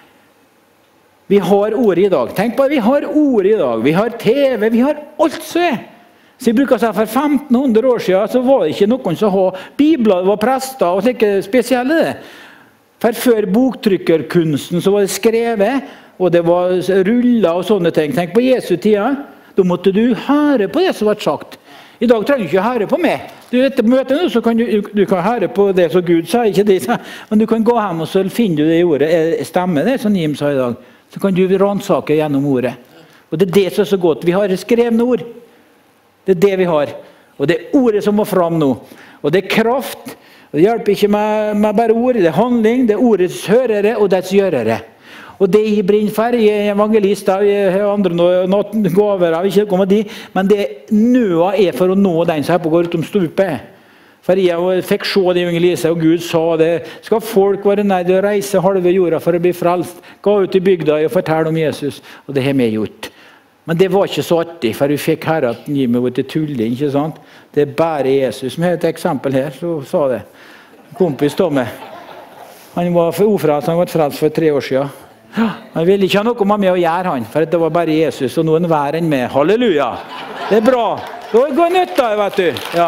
Vi har ord i dag. Tenk på det, vi har ord i dag. Vi har T V, vi har alt så er. Så jeg bruker å si for femten hundre år siden, så var det ikke noen som ha bibler, det var prester og slike spesielle det. For før boktrykkerkunsten så var det skrevet, og det var ruller og sånne ting. Tenk på Jesu tida. Da måtte du høre på det som var sagt. I dag trenger du ikke høre på meg. Du etter møtet nå, så kan du, du kan høre på det som Gud sa, ikke det, men du kan gå hjem og så finner du det i ordet. Stemmer det, som Nim sa i dag. Så kan du ransake gjennom ordet. Og det er det som er så godt. Vi har skrevne ord. Det er det vi har. Og det er ordet som må fram nå. Og det er kraft. Og det hjelper ikke med, med bare ord. Det er handling, det er ordets hørere og dets gjørere. Og det jeg brenner for, jeg er evangelist, jeg har andre gaver, jeg vil ikke komme dit, men det nøa er for å nå den som er på går ut om stupet. For jeg fikk se det i evangeliet, og Gud sa det, skal folk være nede og reise halve jorda for å bli frelst, gå ut i bygda og fortelle om Jesus, og det har vi gjort. Men det var ikke så artig, for vi fikk her at gi meg til tulling, ikke sant? Det er bare Jesus. Vi har et eksempel her, så sa det. Kompis Tomme, han var for ofrelst, han var frelst for tre år siden. Han ville ikke ha noe med meg å gjøre han, for det var bare Jesus, og noen vær enn med. Halleluja! Det er bra. Det går nytt da, vet du. Ja.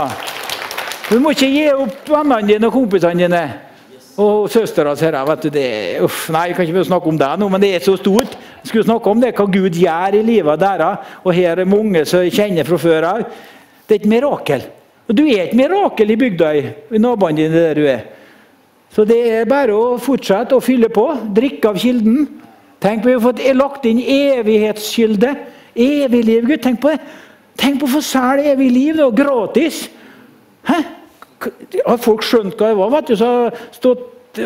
Du må ikke gi opp vennene dine og kompisene dine. Og søstera sier, vet du, det uff, nei, jeg kan ikke snakke om det nå, men det er så stort. Jeg skulle snakke om det, hva Gud gjør i livet deres, og her er mange som jeg kjenner fra før av. Det er et mirakel. Og du er et mirakel i bygda, i naboene dine der du er. Så det er bare å fortsette å fylle på, drikke av kilden. Tenk på, vi har fått lagt inn evighetskilde, evig liv, Gud, tenk på det. Tenk på å få selv evig liv, da, gratis. Hæ? Har folk skjønt hva det var, vet du, så har stått,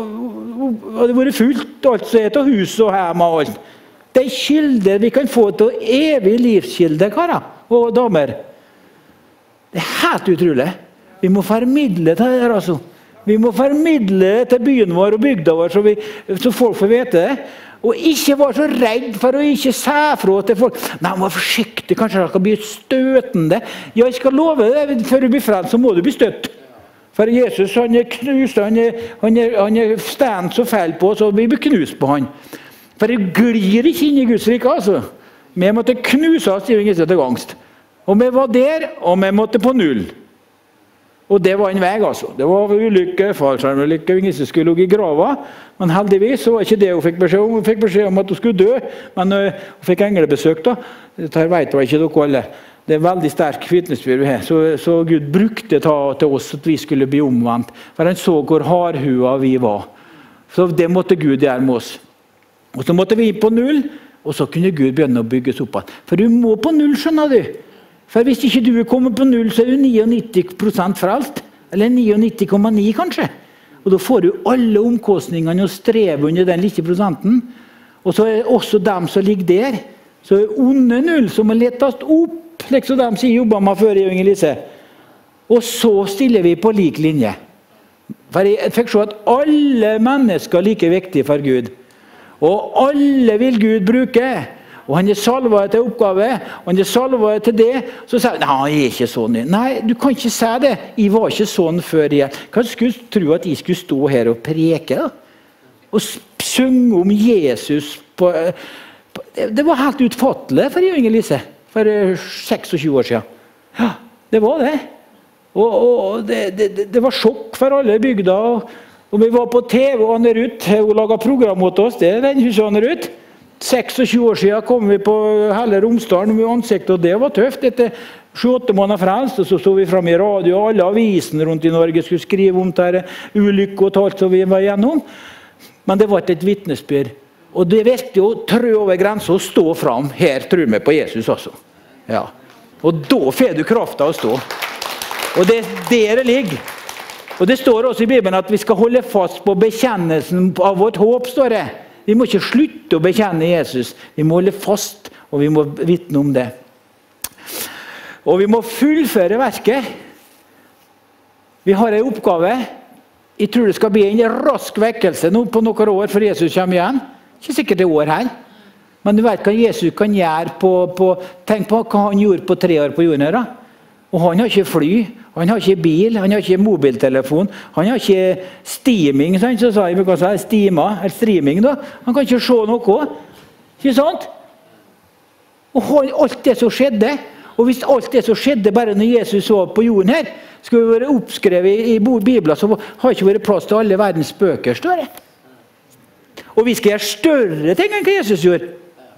og det vært fullt, alt som er til hus og hjem og alt. Det er kilder vi kan få til evig livskilde, karer og damer. Det er helt utrolig. Vi må formidle det her, altså. Vi må formidle det til byen vår og bygda vår, så, vi, så folk får vite det. Og ikke være så redd for å ikke se fra til folk. Nei, vær forsiktig, kanskje det skal bli støtende. Ja, jeg skal love det, før du blir frelst, så må du bli støtt. For Jesus, han er knust, han er, han er, han er stand så feil på, så vi blir knust på han. For det glir ikke inn i Guds rike, altså. Vi måtte knuse oss til til gangst. Og vi var der, og vi måtte på null. Og det var en vei, altså. Det var ulykke, fallskjermulykke, ingen som skulle ligge i grava. Men heldigvis så var ikke det hun fikk beskjed om. Hun fikk beskjed om at hun skulle dø, men uh, hun fikk englebesøk da. Dette vet jeg ikke dere alle. Det er veldig sterk vitnesbyrd vi har. Så, så Gud brukte det til oss at vi skulle bli omvendt. For han så hvor hardhua vi var. Så det måtte Gud gjøre med oss. Og så måtte vi på null, og så kunne Gud begynne å bygges opp. For du må på null, skjønner du. For hvis ikke du kommer på null, så er du nittini prosent frelst. Eller nittini komma ni kanskje. Og da får du alle omkostningene og strever under den lille prosenten. Og så er det også dem som ligger der. Så er onde null som må letes opp, slik som de sier jobber med før i Elise. Og så stiller vi på lik linje. For jeg fikk se at alle mennesker er like viktige for Gud. Og alle vil Gud bruke. og han er salvet til oppgave, og han er salvet til det, så sier han, nei, han er ikke sånn. Nei, du kan ikke si det. Jeg var ikke sånn før jeg. Kanskje skulle du tro at jeg skulle stå her og preke, da? Og synge om Jesus på, på det var helt utfattelig for Inger Lise, for seksogtjue år siden. Ja, det var det. Og, og det, det, det var sjokk for alle i bygda, og, og vi var på T V, og Anne Ruth, hun laget program mot oss, det er den huset Anne Ruth. seksogtjue år siden kom vi på hele Romsdalen med ansikt, og det var tøft. Etter sju-åtte måneder frelst, og så stod vi frem i radio, og alle avisene rundt i Norge skulle skrive om det ulykke og alt som vi var igjennom. Men det var et vittnesbyrd. Og det virkte å trø over grensen og stå frem. Her tror vi på Jesus også. Ja. Og da får du kraft av å stå. Og det er der det ligger. Og det står også i Bibelen at vi skal holde fast på bekjennelsen av vårt håp, står det. Vi må ikke slutte å bekjenne Jesus. Vi må holde fast, og vi må vitne om det. Og vi må fullføre verket. Vi har en oppgave. Jeg tror det skal bli en rask vekkelse nå på noen år før Jesus kommer igjen. Ikke sikkert det år her. Men du vet hva Jesus kan gjøre på, på tenk på hva han gjorde på tre år på jorden her da. Og han har ikke fly, han har ikke bil, han har ikke mobiltelefon, han har ikke steaming, sånn, så sa jeg, vi kan si steama, eller streaming da. Han kan ikke se noe, ikke sant? Og alt det som skjedde, og hvis alt det som skjedde bare når Jesus var på jorden her, skulle være oppskrevet i, i Bibelen, så har ikke vært plass til alle verdens bøker, står det. Og vi skal gjøre større ting enn hva Jesus gjorde.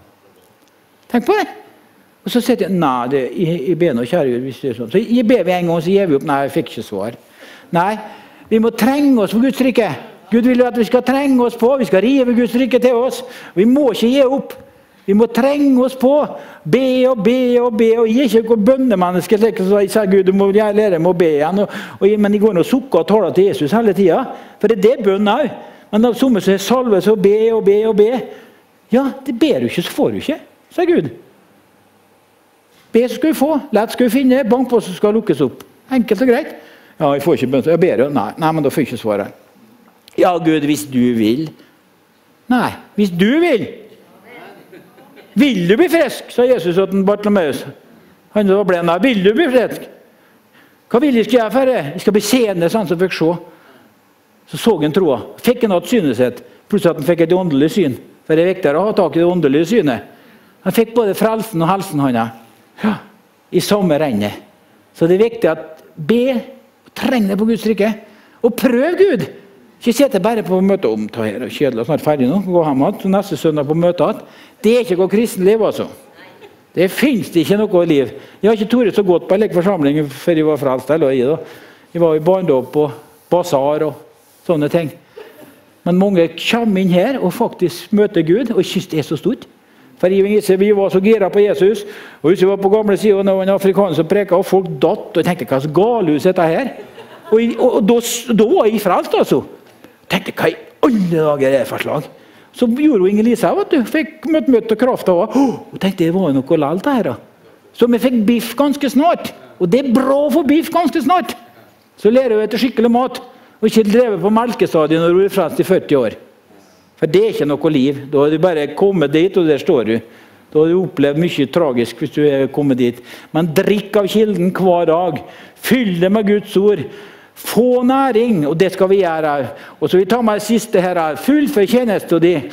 Tenk på det. Og så sier jeg, nei, det, jeg, jeg ber noe kjære Gud, hvis det er sånn. Så jeg ber vi en gang, så gir vi opp, nei, jeg fikk ikke svar. Nei, vi må trenge oss på Guds rike. Gud vil at vi skal trenge oss på, vi skal rive Guds rike til oss. Vi må ikke gi opp. Vi må trenge oss på, be og be og be, og jeg er ikke noe bønnemenneske, så jeg sier, Gud, du må lære meg å be igjen, og, og, men jeg går og sukker og taler til Jesus hele tiden, for det er det bønn også. Men da som er salve, så be og be og be. Ja, det ber du ikke, så får du ikke, sier Gud. Be så skal du få, lett skal du finne, bank på så skal lukkes opp. Enkelt og greit. Ja, jeg får ikke bønn, jeg ber jo. Nei, nei, men da får jeg ikke svare. Ja, Gud, hvis du vil. Nei, hvis du vil. Vil du bli frisk, sa Jesus til Bartolomeus. Han var ble, nei, vil du bli frisk? Hva vil jeg skal gjøre for det? Jeg skal bli seende, sånn som fikk se. Så så han troa. Fikk han hatt synet sitt, plutselig at han fikk et åndelig syn. For det er viktigere å ha tak i det åndelige synet. Han fikk både frelsen og helsen han. Ja, i samme rennet. Så det er viktig at be, treng det på Guds rike, og prøv Gud. Ikke sitte bare på møte om, ta her og kjedelig, snart ferdig nå, gå hjem at, neste søndag på møtet. Det er ikke noe kristen liv, altså. Det finnes ikke noe liv. Jeg har ikke toret så godt på en forsamling før jeg var frelst, eller jeg da. Jeg var i barndom og basar og sånne ting. Men mange kommer inn her og faktisk møter Gud, og jeg synes det er så stort. For vi var så gira på Jesus, og hvis vi var på gamle siden, og det var en afrikaner som preket, og folk datt, og jeg tenkte, hva så galhus dette her? Og, og, og da, da var jeg frelst, altså. Jeg tenkte, hva i alle dager er det for slag? Så gjorde Inger Lise, vet du, fikk møtt møtt og kraft av, og tenkte, det var noe lalt det her da. Så vi fikk biff ganske snart, og det er bra å få biff ganske snart. Så lærer vi etter skikkelig mat, og ikke drevet på melkestadion når du er frelst i førti år. For det er ikke noe liv. Da har du bare kommet dit, og der står du. Da har du opplevd mye tragisk hvis du er kommet dit. Men drikk av kilden hver dag. Fyll det med Guds ord. Få næring, og det skal vi gjøre. Og så vi tar med det siste her. Fullfør tjenesten din.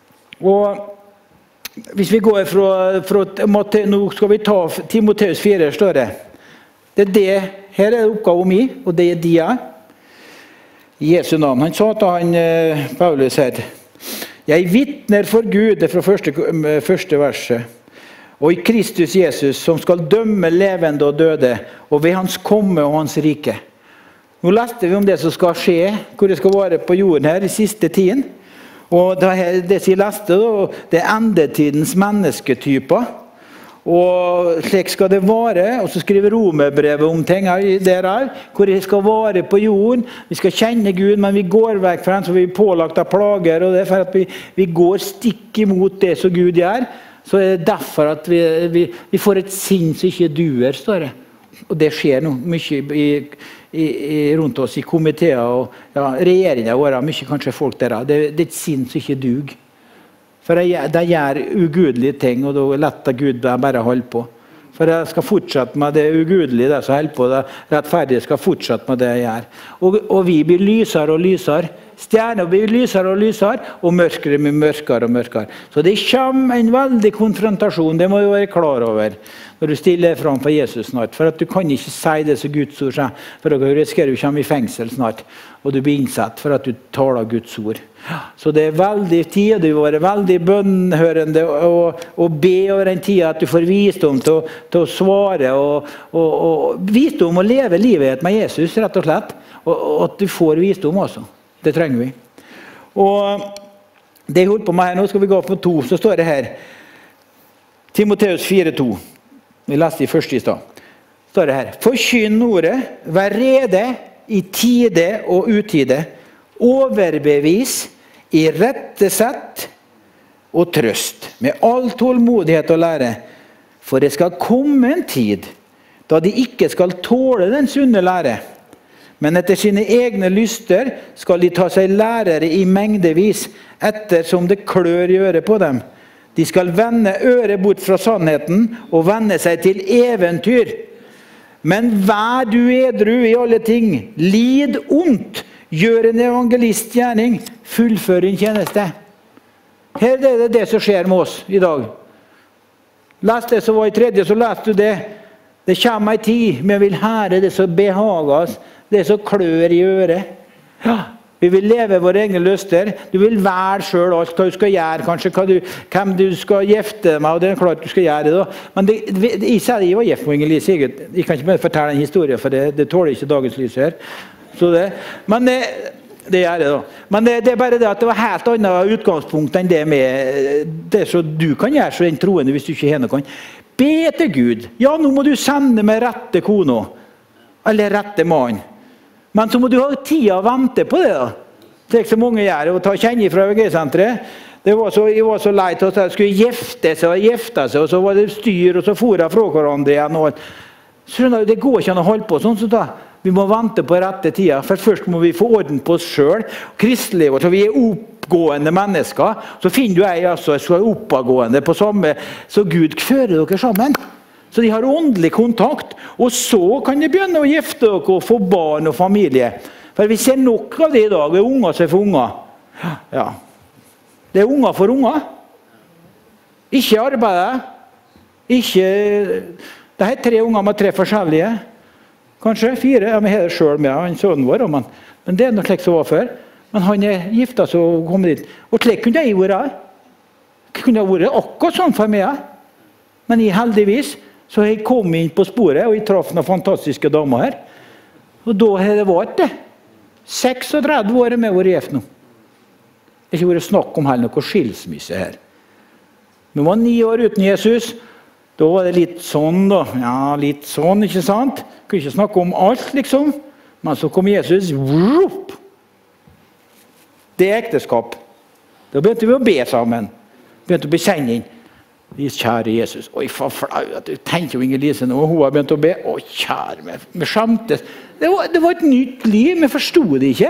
Og hvis vi går fra, fra nå skal vi ta Timoteus fire, står det. Det er det. Her er oppgaven min, og det er de er. I Jesu navn. Han sa til han, Paulus her, jeg vittner for Gud, det er fra første, første verset, og i Kristus Jesus, som skal dømme levende og døde, og ved hans komme og hans rike. Nå leste vi om det som skal skje, hvor det skal være på jorden her i siste tiden. Og det, her, det som jeg leste, det er endetidens mennesketyper. Og slik skal det være, og så skriver Romerbrevet om ting der her, hvor det skal være på jorden. Vi skal kjenne Gud, men vi går vekk fra ham, så vi er pålagt av plager, og det er for at vi, vi går stikk imot det som Gud gjør. Så er det derfor at vi, vi, vi får et sinn som ikke duer, står det. Og det skjer nå mye i, i, i, rundt oss i komiteer, og ja, regjeringen vår, mye kanskje folk der. Det, det er et sinn som ikke duger. For jeg, de gjør ugudelige ting, og da lett at Gud bare holde på. For jeg skal fortsette med det ugudelige, det som holder på, det rettferdige skal fortsette med det jeg gjør. Og, og vi blir lysere og lysere. Stjerner blir lysere og lysere, og mørkere blir mørkere og mørkere. Så det kommer en veldig konfrontasjon, det må du være klar over, når du stiller fram for Jesus snart. For at du kan ikke si det som Guds ord sier, for da risikerer du å komme i fengsel snart, og du blir innsatt for at du taler Guds ord. Så det er veldig tid, og du må være veldig bønnhørende, og, og be over en tid at du får visdom til, til å svare, og, og, og visdom å leve livet med Jesus, rett og slett, og, og at du får visdom også. Det trenger vi. Og det jeg holdt på med her, nå skal vi gå på to, så står det her, Timoteus fire to, vi leste i første i sted, står det her, forkynn ordet, vær rede i tide og utide, overbevis i rettesett og trøst, med all tålmodighet og lære, for det skal komme en tid, da de ikke skal tåle den sunne lære, men etter sine egne lyster skal de ta seg lærere i mengdevis, ettersom det klør i øret på dem. De skal vende øret bort fra sannheten og vende seg til eventyr. Men vær du edru i alle ting, lid ondt, gjør en evangelistgjerning, fullfør din tjeneste. Her er det det som skjer med oss i dag. Les det som var i tredje, så les du det. Det kommer en tid, men jeg vil høre det som behages, det som klør i øret. Ja, vi vil leve våre egne lyster. Du vil være selv alt hva du skal gjøre, kanskje hva du, hvem du skal gifte med, og det er klart du skal gjøre det da. Men det, jeg sier det, jeg var gift med Inger Lise, jeg, jeg kan ikke bare fortelle en historie, for det, det tåler ikke dagens lys her. Så det, men det, det gjør det da. Men det, det er bare det at det var helt annet utgangspunkt enn det med det som du kan gjøre, så den troende, hvis du ikke har noe kan. Be til Gud. Ja, nå må du sende med rette kona, eller rette mann. Men så må du ha tid å vente på det da. Det er ikke så mange gjør, og ta kjenne fra V G-senteret. Det var så, jeg var så lei til at jeg skulle gifte seg og gifte seg, og så var det styr, og så for jeg fra hverandre igjen. Og så det går ikke an å holde på sånn, så da. Vi må vente på rette tida, for først må vi få orden på oss selv. Kristelig, så vi er oppgående mennesker, så finner du ei altså, så er oppgående på samme, så Gud fører dere sammen. Så de har åndelig kontakt, og så kan de begynne å gifte dere og få barn og familie. For vi ser nok av det i dag, det er unger som får unger. Ja. Det er unger for unger. Ikke arbeide. Ikke... Det er tre unger med tre forskjellige. Kanskje fire, ja, vi har det selv med han sønnen vår, men, men det er noe slik som var før. Men han er gifta så kommer dit. Og slik kunne jeg vært. Det kunne vært akkurat sånn for meg. Men jeg heldigvis, så jeg kom inn på sporet, og jeg traff noen fantastiske damer her. Og da har det vært det. seksogtredve år med å være gift nå. Det har ikke vært snakk om heller noe skilsmisse her. Vi var ni år uten Jesus. Da var det litt sånn da. Ja, litt sånn, ikke sant? Kunne ikke snakke om alt, liksom. Men så kom Jesus. Vroop! Det er ekteskap. Da begynte vi å be sammen. Begynte å bekjenne inn. Kjære Jesus. Oi, for flau at du tenker jo Inger Lise nå. Hun har begynt å be. Å, kjære meg. Vi skjemtes. Det var, det var et nytt liv. Vi forstod det ikke.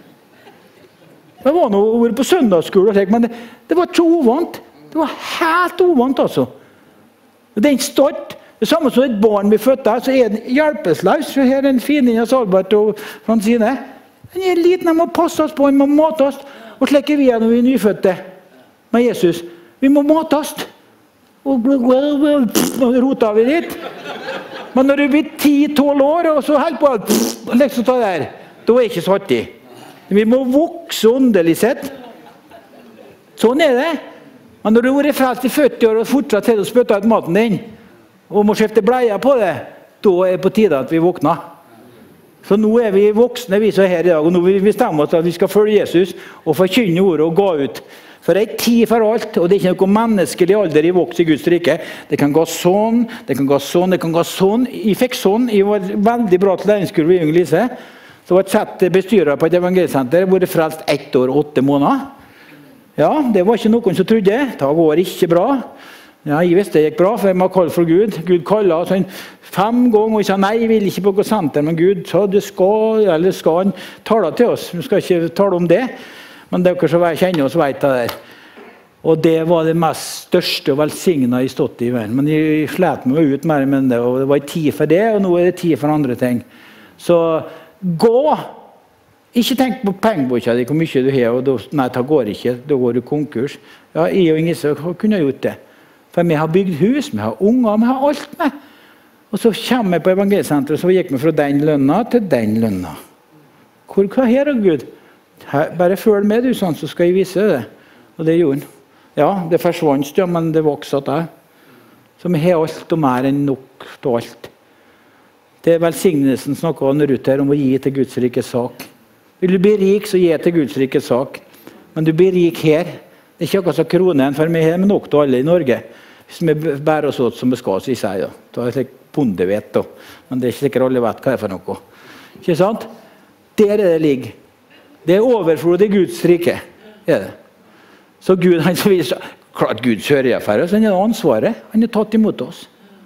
Det var noe på søndagsskole, men det, det var ikke uvant. Det var helt uvant, altså. Det er en start. Det samme som et barn blir født der, så er den hjelpeløs. Her er en fin inn hos Albert og Fransine. Den er liten, den må passes på, den må mates. Og slik er vi når vi er nyfødte med Jesus. Vi må mates. Og roter vi dit. Men når du blir ti tolv år, og så helt på alt, liksom det der, da er det ikke så artig. Vi må vokse åndelig sett. Sånn er det. Men når du har vært frelst i førti år og fortsatt til å spytte ut maten din, og må skifte bleier på det, da er det på tide at vi våkner. Så nå er vi voksne, vi som er her i dag, og nå vil vi bestemme oss at vi skal følge Jesus og forkynne ordet og gå ut. For det er tid for alt, og det er ikke noe menneskelig alder i vokst i Guds rike. Det kan gå sånn, det kan gå sånn, det kan gå sånn. Jeg fikk sånn, jeg var veldig bra til læringskurve i Inger Lise. Så var et sett bestyrer på et evangelsenter, hvor det frelst ett år og åtte måneder. Ja, det var ikke noen som trodde. Det går ikke bra. Ja, jeg visste det gikk bra, for jeg må kalle for Gud. Gud kallet sånn fem ganger, og jeg sa nei, jeg vil ikke på noe senter, men Gud sa det skal, eller skal han tale til oss. Vi skal ikke tale om det. Men dere som kjenner oss vet det der. Og det var det mest største og velsignet jeg stått i verden. Men jeg slet meg ut mer med det, og det var tid for det, og nå er det tid for andre ting. Så gå! Ikke tenk på pengeboka di, hvor mye du har, og da, nei, det går ikke, da går du konkurs. Ja, jeg og Inge så kunne gjort det. For vi har bygd hus, vi har unger, vi har alt med. Og så kommer jeg på evangelsenteret, så gikk vi fra den lønna til den lønna. Hvor, hva her er Gud? Her, bare følg med du, sånn, så skal jeg vise det. Og det gjorde han. Ja, det forsvant, ja, men det vokste der. Så vi har alt og mer enn nok til alt. Det er velsignelsen snakker om Ruth her, om å gi til Guds rike sak. Vil du bli rik, så gi til Guds rike sak. Men du blir rik her. Det er ikke akkurat så kronen, for vi har nok til alle i Norge. Hvis vi bærer oss åt som vi skal, så sier jeg. Det er slik bonde vet, da. Men det er ikke sikkert alle vet hva det er for noe. Ikke sant? Der er det ligger. Det er overflod i Guds rike. Er det. Så Gud, han viser, klart Gud sørger for oss, han er ansvaret, han er tatt imot oss.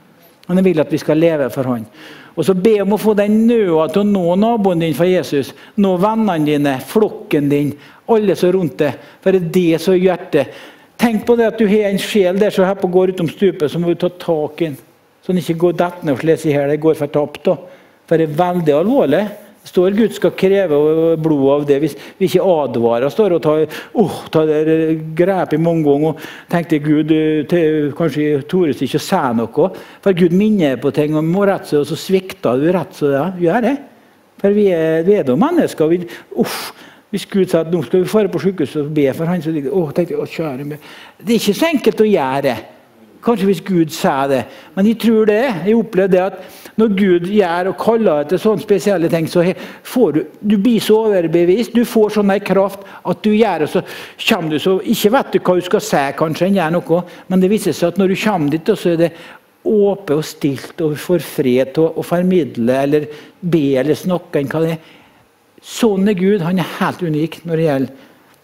Han vil at vi skal leve for han. Og så be om å få den nøa til å nå naboen din for Jesus, nå vennene dine, flokken din, alle som rundt deg, for det er det som er hjertet. Tenk på det at du har en sjel der som her på går utom stupet, så må du ta tak i den, så den ikke går dett ned og slår seg her, det går for tapt da. For det er veldig alvorlig. Det står Gud skal kreve blod av det. Hvis vi ikke advarer, står og tar, oh, tar grep i mange ganger og tenkte Gud, til, kanskje tores ikke å si noe. For Gud minner på ting, og må rett så, og så svikter du rett så, ja, gjør det. For vi er, vi er da mennesker. Vi, oh, hvis Gud sa at nå skal vi fare på sykehus og be for han, så tenkte oh, tenkte, oh, kjære meg. Det er ikke så enkelt å gjøre det. Kanskje hvis Gud sier det. Men jeg tror det, jeg opplever det at når Gud gjør og kaller etter sånne spesielle ting, så får du, du blir så overbevist, du får sånn en kraft at du gjør det, så kommer du så, ikke vet du hva du skal si, kanskje en gjør noe, men det viser seg at når du kommer dit, så er det åpent og stilt, og får fred til å formidle, eller be, eller snakke, hva det er. Sånn er Gud, han er helt unik når det gjelder.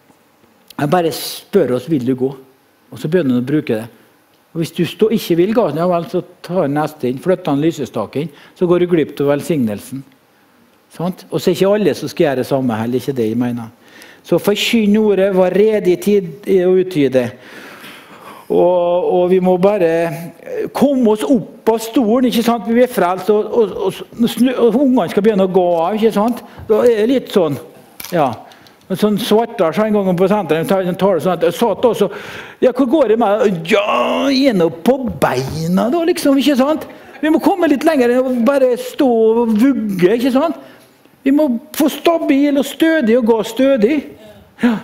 Jeg bare spør oss, vil du gå? Og så begynner han å bruke det. Og hvis du stå, ikke vil gå, ja vel, så tar neste inn, flytter han lysestaken, så går du glipp til velsignelsen. Sånt? Og så er ikke alle som skal gjøre det samme, heller ikke det jeg mener. Så forkynn ordet, var redig tid i å uttyde. Og, og vi må bare komme oss opp av stolen, ikke sant? Vi er frelst, og, og, og, og, og ungene skal begynne å gå av, ikke sant? Da er det litt sånn, ja. En sånn svartar så en gang på senteret, en tar sånn at jeg satt også, ja, hvor går det med? Ja, gjennom på beina da, liksom, ikke sant? Vi må komme litt lenger enn å bare stå og vugge, ikke sant? Vi må få stabil og stødig og gå stødig. Ja.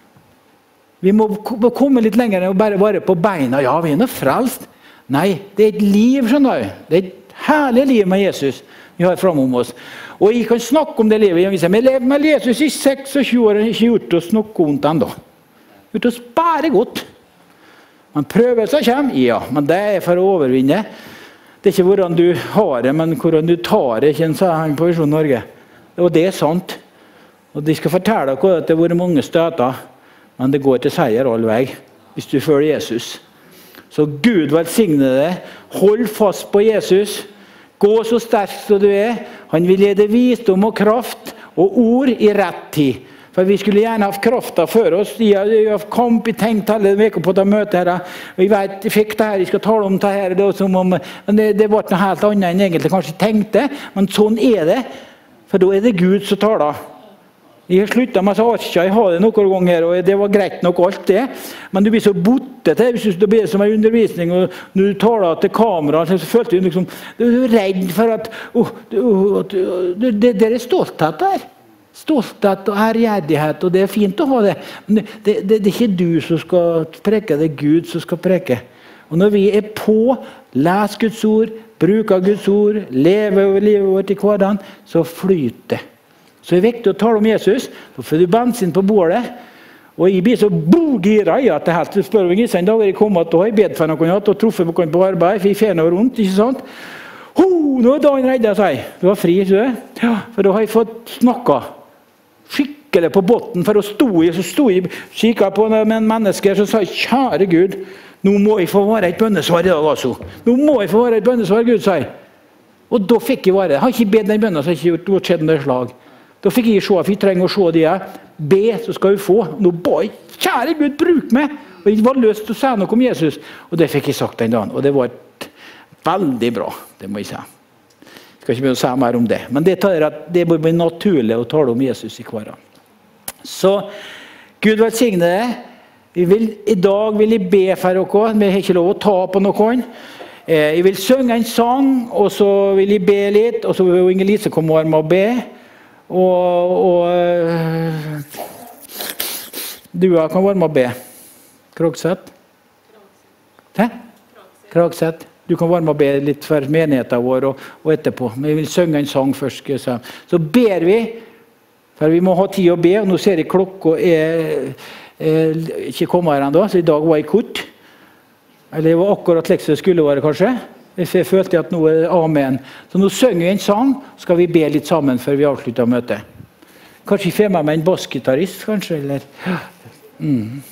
Vi må komme litt lenger enn å bare være på beina. Ja, vi er noe frelst. Nei, det er et liv, skjønner du. Det er et herlig liv med Jesus vi har framom oss. Og jeg kan snakke om det livet. Jeg har levd med Jesus i seksogtjue år, og ikke gjort oss noe vondt enda. Gjort oss bare godt. Man prøver seg kommer, ja, men det er for å overvinne. Det er ikke hvordan du har det, men hvordan du tar det, kjenner seg han på Visjon Norge. Og det er sant. Og de skal fortelle dere at det har vært mange støter, men det går til seier all vei, hvis du følger Jesus. Så Gud velsigne deg. Hold fast på Jesus. Gå så sterk som du er. Han vil gi deg visdom og kraft og ord i rett tid. For vi skulle gjerne hatt krafta før oss. Jeg har hatt kamp i tenkt alle veker på det møtet her. Og jeg vet, jeg fikk det her, jeg skal tale om det her. Det, som om, men det, det var noe helt annet enn egentlig kanskje tenkte. Men sånn er det. For da er det Gud som taler. Jeg har sluttet med så arka, jeg har det noen ganger, og det var greit nok alt det. Men du blir så borte til, hvis du blir som en undervisning, og når du taler til kamera, så følte du liksom, du er redd for at, oh, oh, det, det, det er stolthet der. Stolthet og ærgjerdighet, og det er fint å ha det. Men det, det, det er ikke du som skal preke, det er Gud som skal preke. Og når vi er på, les Guds ord, bruker Guds ord, lever livet vårt i hverdagen, så flyter det. Så det er viktig å tale om Jesus, så får du bensin på bålet, og jeg blir så bogira i at det helt, du spør om ikke en dag jeg kom at da har jeg bedt for noen og truffet noen på arbeid, for jeg fer noe rundt, ikke sant? Ho, nå er dagen reddet seg. Du var fri, ikke det? Ja, for da har jeg fått snakket skikkelig på botten, for å stå i, så stod jeg, kikket på en menneske, så sa jeg, kjære Gud, nå må jeg få være et bønnesvar i dag, altså. Nå må jeg få være et bønnesvar, Gud, sa jeg. Og da fikk jeg være. Jeg har ikke bedt den bønnen, så jeg har ikke gjort skjedd det slag. Da fikk jeg se, for jeg trenger å se de her. be, så skal vi få. Nå ba jeg, kjære Gud, bruk meg. Og jeg var løst til å si noe om Jesus. Og det fikk jeg sagt den dagen. Og det var veldig bra, det må jeg si. Jeg skal ikke begynne å si mer om det. Men det, tar at det må bli naturlig å tale om Jesus i hverdagen. Så Gud velsigne det. Vi vil, I dag vil jeg be for dere. Vi har ikke lov å ta på noen. Eh, jeg vil synge en sang, og så vil jeg be litt, og så vil Inger-Lise komme og være med og be. Og, og uh, du kan være med og be. Kragseth? Hæ? Kragseth. Du kan være med og be litt for menigheten vår og, og etterpå. Men jeg vil synge en sang først. Skal jeg si. Så ber vi, for vi må ha tid å be. Og nå ser jeg klokka er eh, ikke kommet her enda, så i dag var jeg kort. Eller det var akkurat slik som det skulle være, kanskje. Jeg følte at nå er amen. Så nå synger vi en sang, skal vi be litt sammen før vi avslutter møtet. Kanskje jeg får med meg en bassgitarist, kanskje, eller... Mm.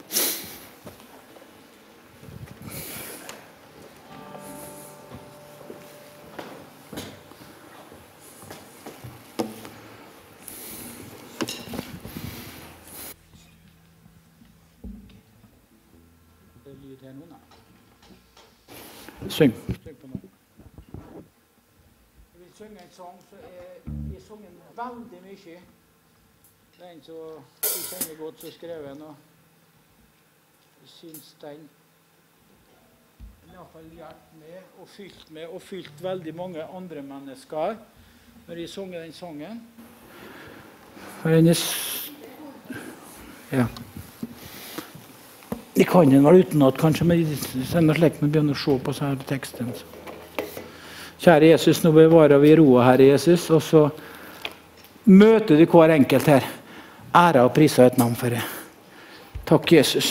Syng. Syng på meg. Jeg vil synge en sang, så er jeg sunget veldig mye. Det er en som jeg kjenner godt, så skrev jeg noe. Jeg synes den i hvert fall hjelpt med og fylt med, og fylt veldig mange andre mennesker når jeg sunget den sangen. For den er... Ja. Jeg kan den vel utenat, kanskje, men jeg sender slekt med å begynne å se på så her teksten. Kjære Jesus, nå bevarer vi roa, Herre Jesus, og så møter du hver enkelt her. Ære og priser et navn for det. Takk, Jesus.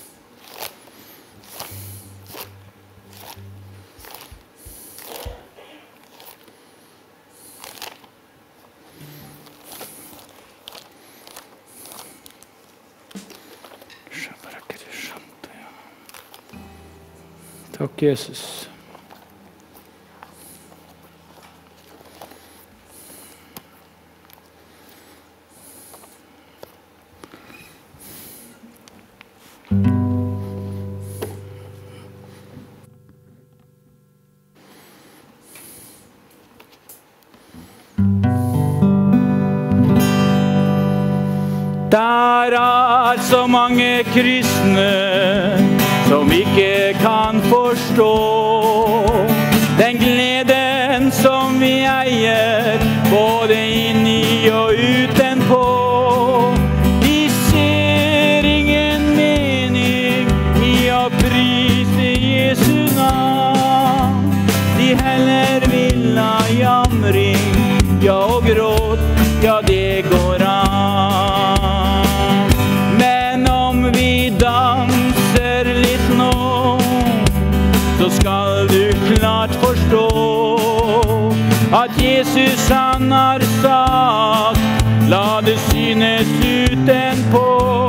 Takk, Jesus. Der er så mange kristne som ikke kan forstå den gleden som vi eier, både inni og utenpå. De ser ingen mening i å prise Jesu navn. De heller vil ha jamring, ja og gråt, ja det går an. Men om vi danser litt nå, så skal du klart forstå at Jesus han har sagt, la det synes utenpå.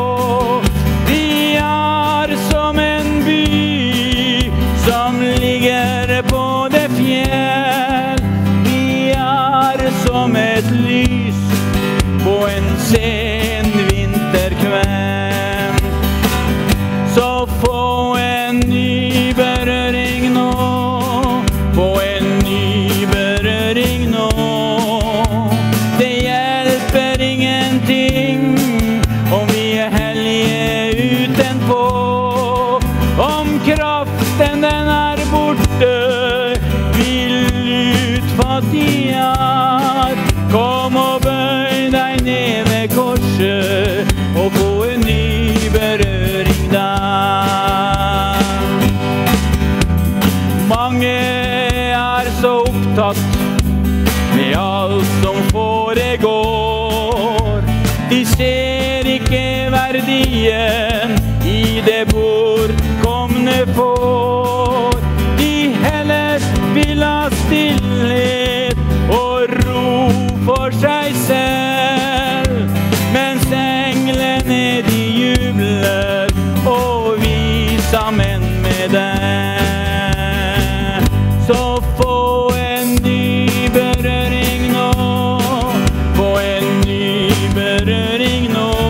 Vi er som en by som ligger på det fjell. Vi er som et lys på en sen vinterkveld. Så få en ny berøring nå, få en ny berøring nå. Det hjelper ingenting om vi er hellige utenpå. Om kraften den er borte, vil utfattig er. Kom og bøy deg ned ved korset, og få en ny berøring der. Mange er så opptatt med alt som foregår. De ser ikke verdien i det bortkomne får. De heller vil ha stillhet og ro for seg selv, mens englene de jubler, og vi sammen med dem. Så få en ny berøring nå, få en ny berøring nå.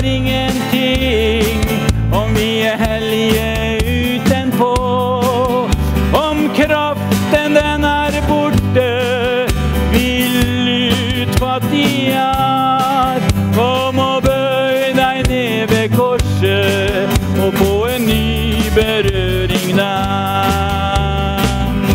hjelper ingenting om vi er hellige utenpå. Om kraften den er borte, vil utfattig er. Kom og bøy deg ned ved korset, og få en ny berøring der.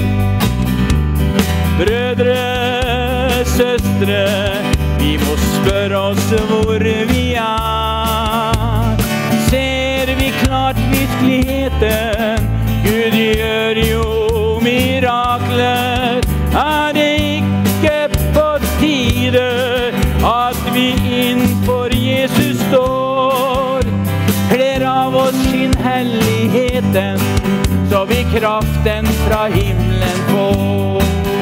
Brødre, søstre, vi må spørre oss hvor vi er. Ser vi klart virkeligheten? Gud gjør jo mirakler. Er det ikke på tide at vi innfor Jesus står? Kler av oss sin helligheten, så vi kraften fra himmelen får.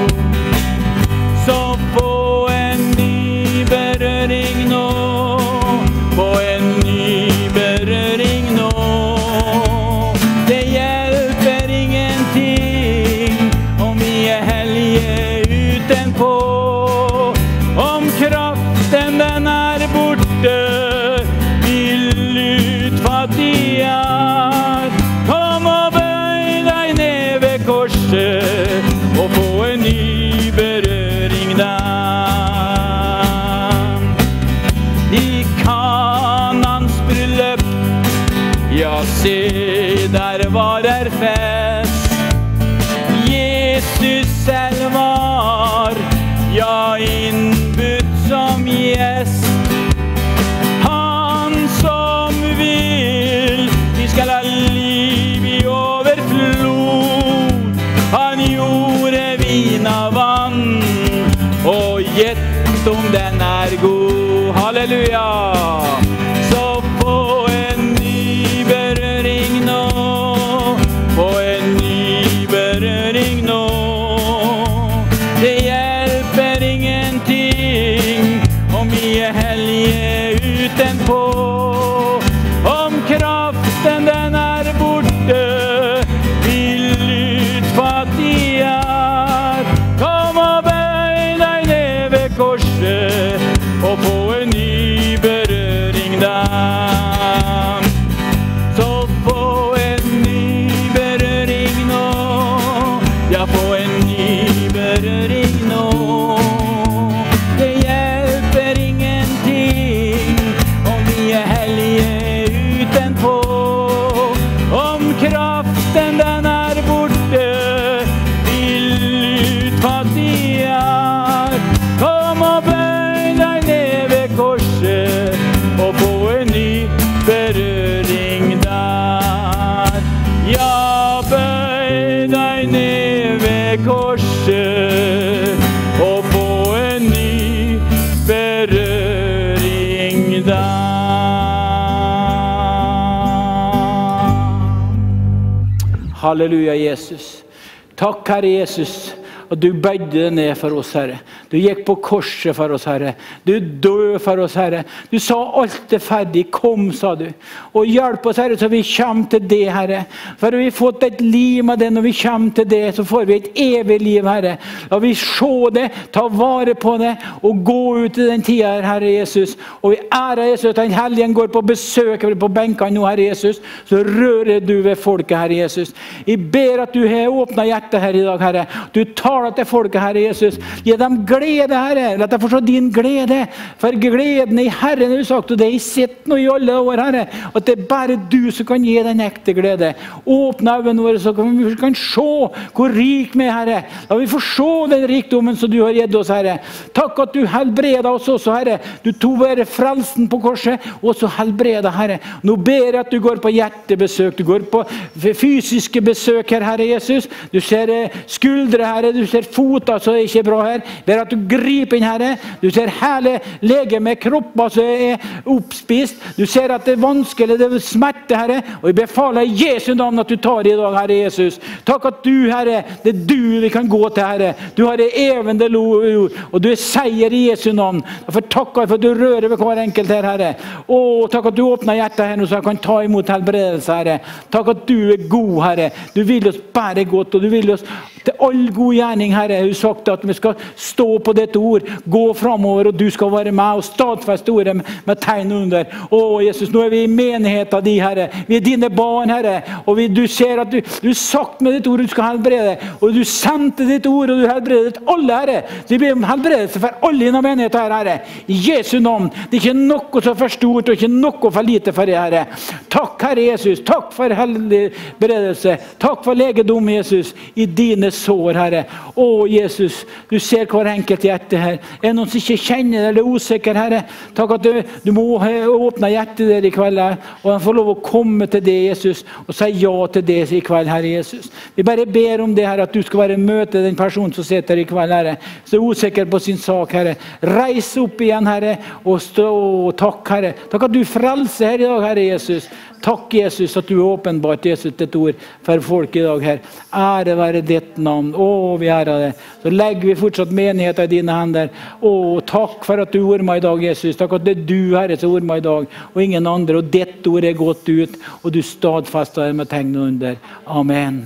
Så få en ny berøring nå, få en ny berøring nå. Det hjelper ingenting om vi er hellige utenpå. Om kraften den er borte, vil utfattig er. Kom og bøy deg ned ved korset, og få en ny berøring der. I Kanans bryllup, ja, se, der var der fest. Jesus selv var, ja, innbudt som gjest. Han som vil, vi skal ha liv i overflod. Han gjorde vin av vann, og gjett om den er god. Halleluja! Så få en ny berøring nå, få en ny berøring nå. Det hjelper ingenting om vi er hellige utenpå. Om kraften den er borte, vil utfattig er. Kom og bøy deg ned ved korset, og få en ny berøring der. Så få en ny berøring nå, ja, få en ny berøring nå. Det hjelper ingenting om vi er hellige utenpå. Om kraften den er borte, vil utfattig er. Kom og bøy deg ned ved korset, og få en ny berøring der. Ja, bøy deg ned ved korset, og få en ny berøring der. Halleluja, Jesus. Takk, Herre Jesus, at du bøyde deg ned for oss, Herre. Du gikk på korset for oss, Herre. Du døde for oss, Herre. Du sa alt er ferdig. Kom, sa du. Og hjelp oss, Herre, så vi kommer til det, Herre. For vi har fått et liv med det. Når vi kommer til det, så får vi et evig liv, Herre. La vi se det, ta vare på det, og gå ut i den tiden, Herre Jesus. Og vi ærer Jesus, at den helgen går på besøk på benkene nå, Herre Jesus. Så rører du ved folket, Herre Jesus. Jeg ber at du har åpnet hjertet her i dag, Herre. Du taler til folket, Herre Jesus. Gi dem glede, Herre. La deg forstå din glede. For gleden i Herren har du sagt, og det har jeg sett nå i alle år, Herre. At det er bare du som kan gi den ekte glede. Åpne øynene våre, så kan vi kan se hvor rik vi er, Herre. La vi få se den rikdommen som du har gitt oss, Herre. Takk at du helbreder oss også, Herre. Du tog bare frelsen på korset, og så helbreder, Herre. Nå ber jeg at du går på hjertebesøk, du går på fysiske besøk her, Herre Jesus. Du ser skuldre, Herre, du ser foter som er ikke bra her. Ber at du griper inn, Herre. Du ser hele lege med kropper som er oppspist. Du ser at det er vanskelig, det er smerte, Herre. Og jeg befaler i Jesu navn at du tar i dag, Herre Jesus. Takk at du, Herre, det er du vi kan gå til, Herre. Du har det evende ord, og du er seier i Jesu navn. Derfor takker jeg for at du rører ved hver enkelt her, Herre. Og takk at du åpner hjertet her nå, så jeg kan ta imot helbredelse, Herre. Takk at du er god, Herre. Du vil oss bare godt, og du vil oss til all god gjerning, Herre. Du har sagt at vi skal stå på dette ord, gå fremover, og du skal være med og stadfeste ordet med, med tegn under. Å, Jesus, nå er vi i menigheten din, Herre. Vi er dine barn, Herre. Og vi, du ser at du, du har sagt med ditt ord du skal helbrede. Og du sendte ditt ord, og du helbredet alle, Herre. Så vi ber om helbredelse for alle innom menigheten her, Herre. I Jesu navn. Det er ikke noe så for stort, og ikke noe for lite for det, Herre. Takk, Herre Jesus. Takk for helbredelse. Takk for legedom, Jesus, i dine sår, Herre. Å, Jesus, du ser hver enkelt hjerte her. Er det noen som ikke kjenner det, eller er usikker, Herre? Takk at du, du må åpne hjertet der i kveld, og han får lov å komme til det, Jesus, og si ja til det i kveld, Herre Jesus. Vi bare ber om det, Herre, at du skal være møte den personen som sitter i kveld, Herre, så er usikker på sin sak, Herre. Reis opp igjen, Herre, og stå, takk, Herre. Takk at du frelser her i dag, Herre Jesus. Takk, Jesus, at du er åpenbart, Jesus, ditt ord for folk i dag her. Ære være ditt navn. Å, vi ærer det. Så legger vi fortsatt menigheten i dine hender. Å, takk for at du ord meg i dag, Jesus. Takk at det er du, Herre, som ord meg i dag, og ingen andre. Og ditt ord er gått ut, og du stadfester det med tegn under. Amen.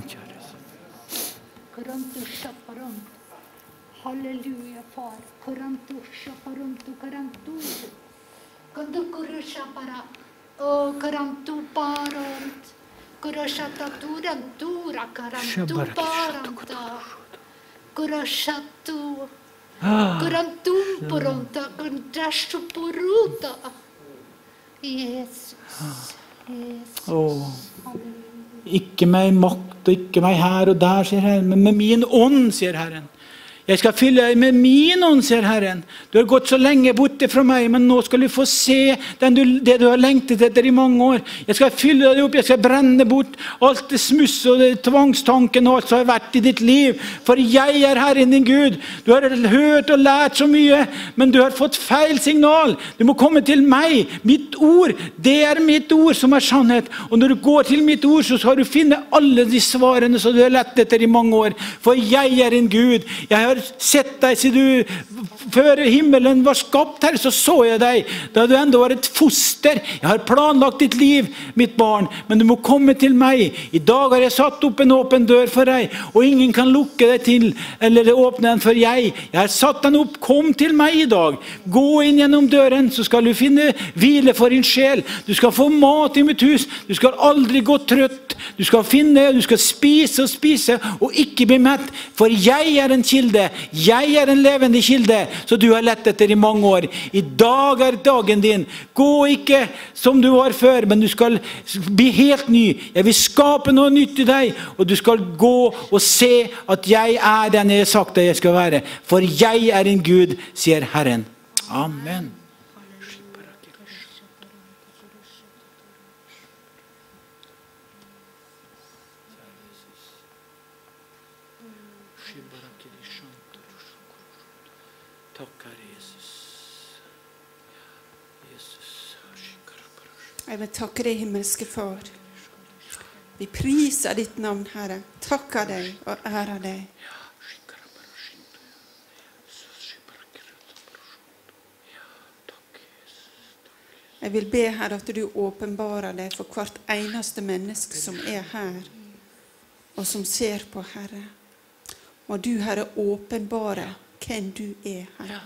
Halleluja, far. Karanto, shaparanto, karanto. Kandukurusha para. Oh, karanto parant. Kurashata turantura, karanto paranta. Kurashatu. Kurantum poranta, kandashu poruta. Jesus. Jesus.
Oh. Ikke meg makt, og ikke meg her og der, sier Herren, men med min ånd, sier Herren. Jeg skal fylle deg med min ånd, sier Herren. Du har gått så lenge borte fra meg, men nå skal du få se den du, det du har lengtet etter i mange år. Jeg skal fylle deg opp, jeg skal brenne bort alt det smuss og det tvangstanken og alt som har vært i ditt liv. For jeg er Herren din Gud. Du har hørt og lært så mye, men du har fått feil signal. Du må komme til meg. Mitt ord, det er mitt ord som er sannhet. Og når du går til mitt ord, så skal du finne alle de svarene som du har lett etter i mange år. For jeg er en Gud. Jeg har sett deg, sier du, før himmelen var skapt her, så så jeg deg, da du enda var et foster. Jeg har planlagt ditt liv, mitt barn, men du må komme til meg. I dag har jeg satt opp en åpen dør for deg, og ingen kan lukke deg til, eller åpne den for jeg. Jeg har satt den opp, kom til meg i dag. Gå inn gjennom døren, så skal du finne hvile for din sjel. Du skal få mat i mitt hus, du skal aldri gå trøtt. Du skal finne, du skal spise og spise, og ikke bli mett, for jeg er en kilde. Jeg er en levende kilde, så du har lett etter i mange år. I dag er dagen din. Gå ikke som du var før, men du skal bli helt ny. Jeg vil skape noe nytt i deg, og du skal gå og se at jeg er den jeg har sagt at jeg skal være. For jeg er en Gud, sier Herren. Amen.
Jeg vil takke deg, himmelske far. Vi priser ditt navn, Herre. Takker deg og ærer deg. Jeg vil be, Herre, at du åpenbarer deg for hvert eneste menneske som er her, og som ser på, Herre. Og du, Herre, åpenbare hvem du er, Herre.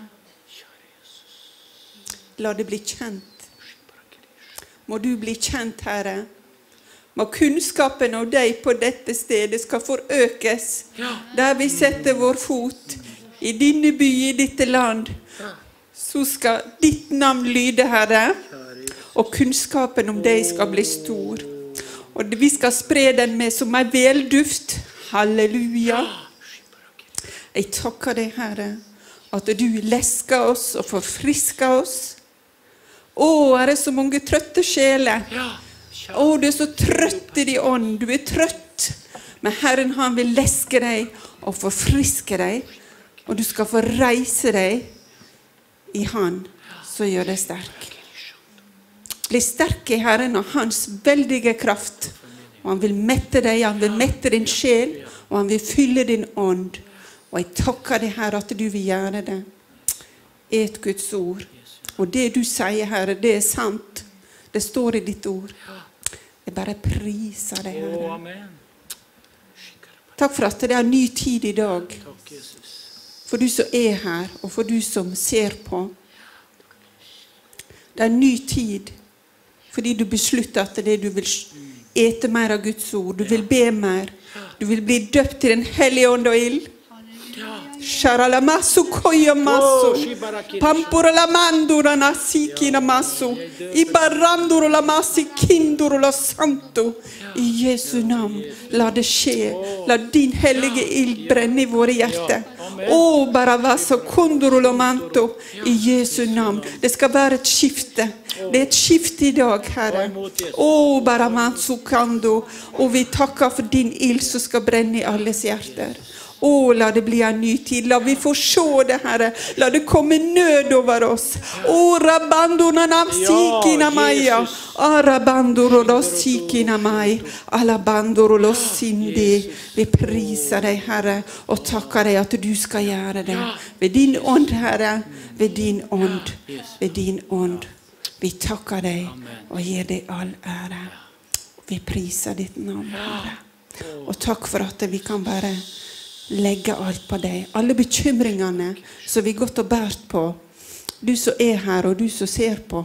La det bli kjent. Må du bli kjent, Herre. Må kunnskapen om deg på dette stedet skal forøkes. Der vi setter vår fot i dine by, i dette land, så skal ditt navn lyde, Herre. Og kunnskapen om deg skal bli stor. Og vi skal spre den med som en velduft. Halleluja. Jeg takker deg, Herre, at du lesker oss og forfrisker oss. Å, er det så mange trøtte sjeler. Å, du er så trøtt i din ånd. Du er trøtt. Men Herren, han vil leske deg og forfriske deg. Og du skal få reise deg i han, så gjør det sterk. Bli sterk i Herren og hans veldige kraft. Og han vil mette deg, han vil mette din sjel, og han vil fylle din ånd. Og jeg takker deg, Herre, at du vil gjøre det. Et Guds ord. Og det du sier, Herre, det er sant. Det står i ditt ord. Jeg bare priser deg, Herre. Takk for at det er en ny tid i dag.
Takk, Jesus.
For du som er her, og for du som ser på. Det er en ny tid, fordi du beslutter at det er det du vil ete mer av Guds ord. Du vil be mer. Du vil bli døpt til den hellige ånd og ild. Sharala masu koya masu. Pampura la mandura nasiki na masu. Ibarandura la masi kindura la santo. I Jesu navn, la det skje. La din hellige ild brenne i våre hjerter. Å, baravasa kondoro la manto. I Jesu navn. Det skal være et skifte. Det er et skifte i dag, Herre. Å, baramansu kando. Og vi takker for din ild som skal brenne i alles hjerter. Å, la det bli en ny tid. La vi få se det, Herre. La det komme nød over oss. Å, rabandona namsiki na maya. Arabandoro lo siki na mai. Alabandoro lo sindi. Vi priser deg, Herre, og takker deg at du skal gjøre det. Ved din ånd, Herre. Ved din ånd. Ved din ånd. Vi takker deg og gir deg all ære. Vi priser ditt navn, Herre. Og takk for at vi kan bare legge alt på deg. Alle bekymringene som vi gått og bært på. Du som er her og du som ser på.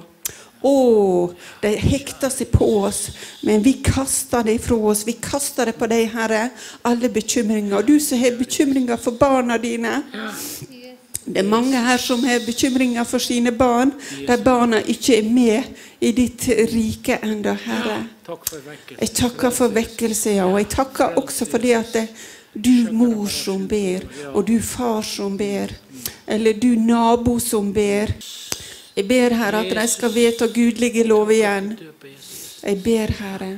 Åh, de hekter seg på oss. Men vi kaster det fra oss. Vi kaster det på deg, Herre. Alle bekymringer. Og du som har bekymringer for barna dine. Det er mange her som har bekymringer for sine barn. Der barna ikke er med i ditt rike enda, Herre. Jeg takker for vekkelse, ja. Og jeg takker også for det at det du mor som ber, og du far som ber, eller du nabo som ber. Jeg ber, Herre, at de skal vedta gudlige lov igjen. Jeg ber, Herre,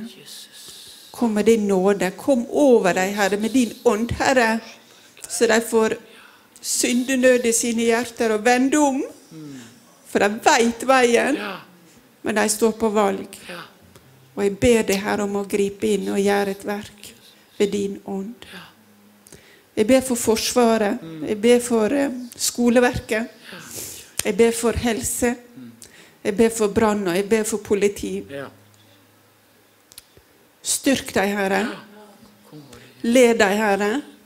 kom med din nåde, kom over deg, Herre, med din ånd, Herre, så de får syndenød i sine hjerter og vende om, for de vet veien, men de står på valg. Og jeg ber deg, Herre, om å gripe inn og gjøre et verk ved din ånd. Jeg ber for forsvaret, jeg ber for skoleverket, jeg ber for helse, jeg ber for brann og jeg ber for politi. Styrk deg, Herre. Led deg, Herre.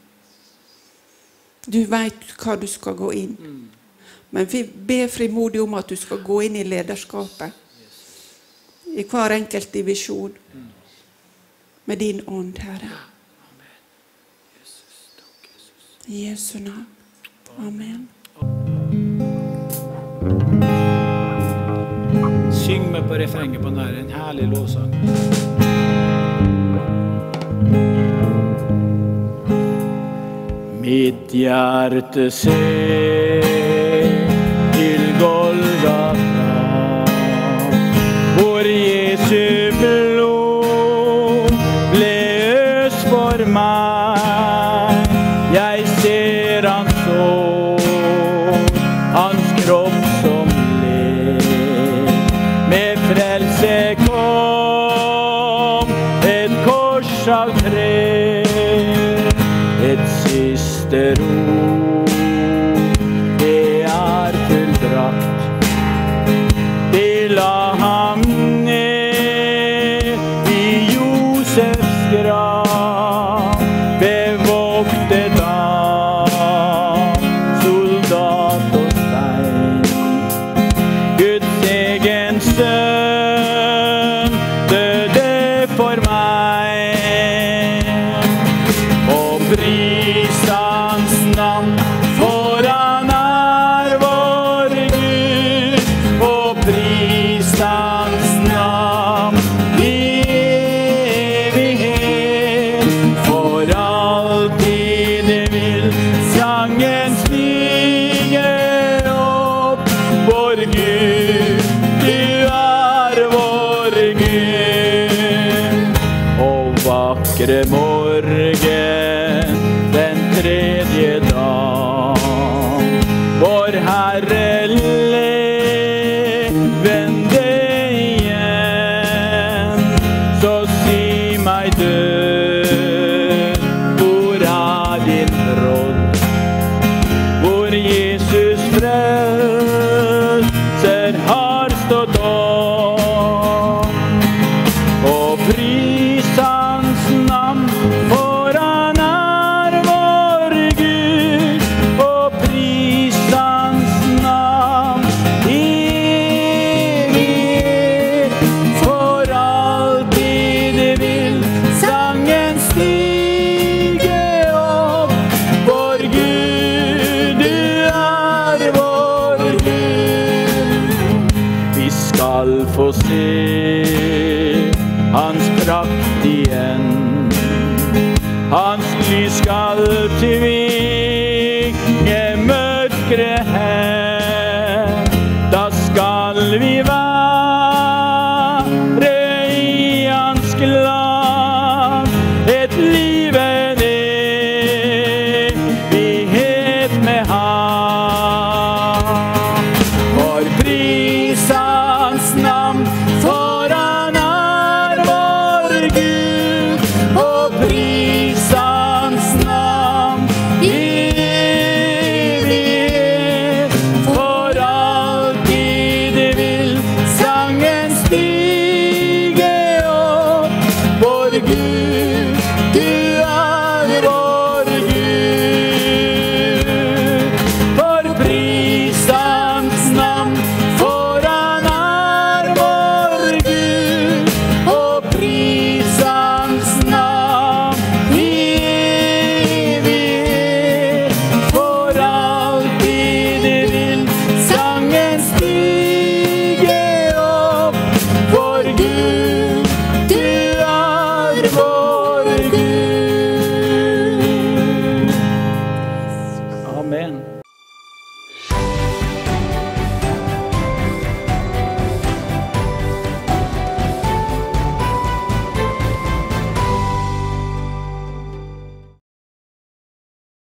Du vet hva du skal gå inn. Men vi ber frimodig om at du skal gå inn i lederskapet. I hver enkelt divisjon. Med din ånd, Herre. I Jesu navn. Amen.
Syng med på refrenget på den her, en herlig lovsang. Mitt hjerte ser til Golgata, hvor Jesu blod ble øst for meg. Jeg ser hans sår, hans kropp som led. Med frelse kom et kors av tre, et siste ord, det er fullbrakt. De la ham ned i Josefs grav, bevoktet av soldat og stein. Guds egen sønn døde for meg, og pris hans navn, for han er vår Gud, og pris hans navn i evighet. For alltid vil sangen stige opp, vår Gud, du er vår Gud. Og vakre morgen, den tredje dag, vår Herre levende igjen. Så si meg død, hvor er din brodd? Hvor Jesus frelser har stått opp, og pris hans navn
hans prakt igjen. Hans lys skal tvinge mørkere her. Da skal vi være i hans glans.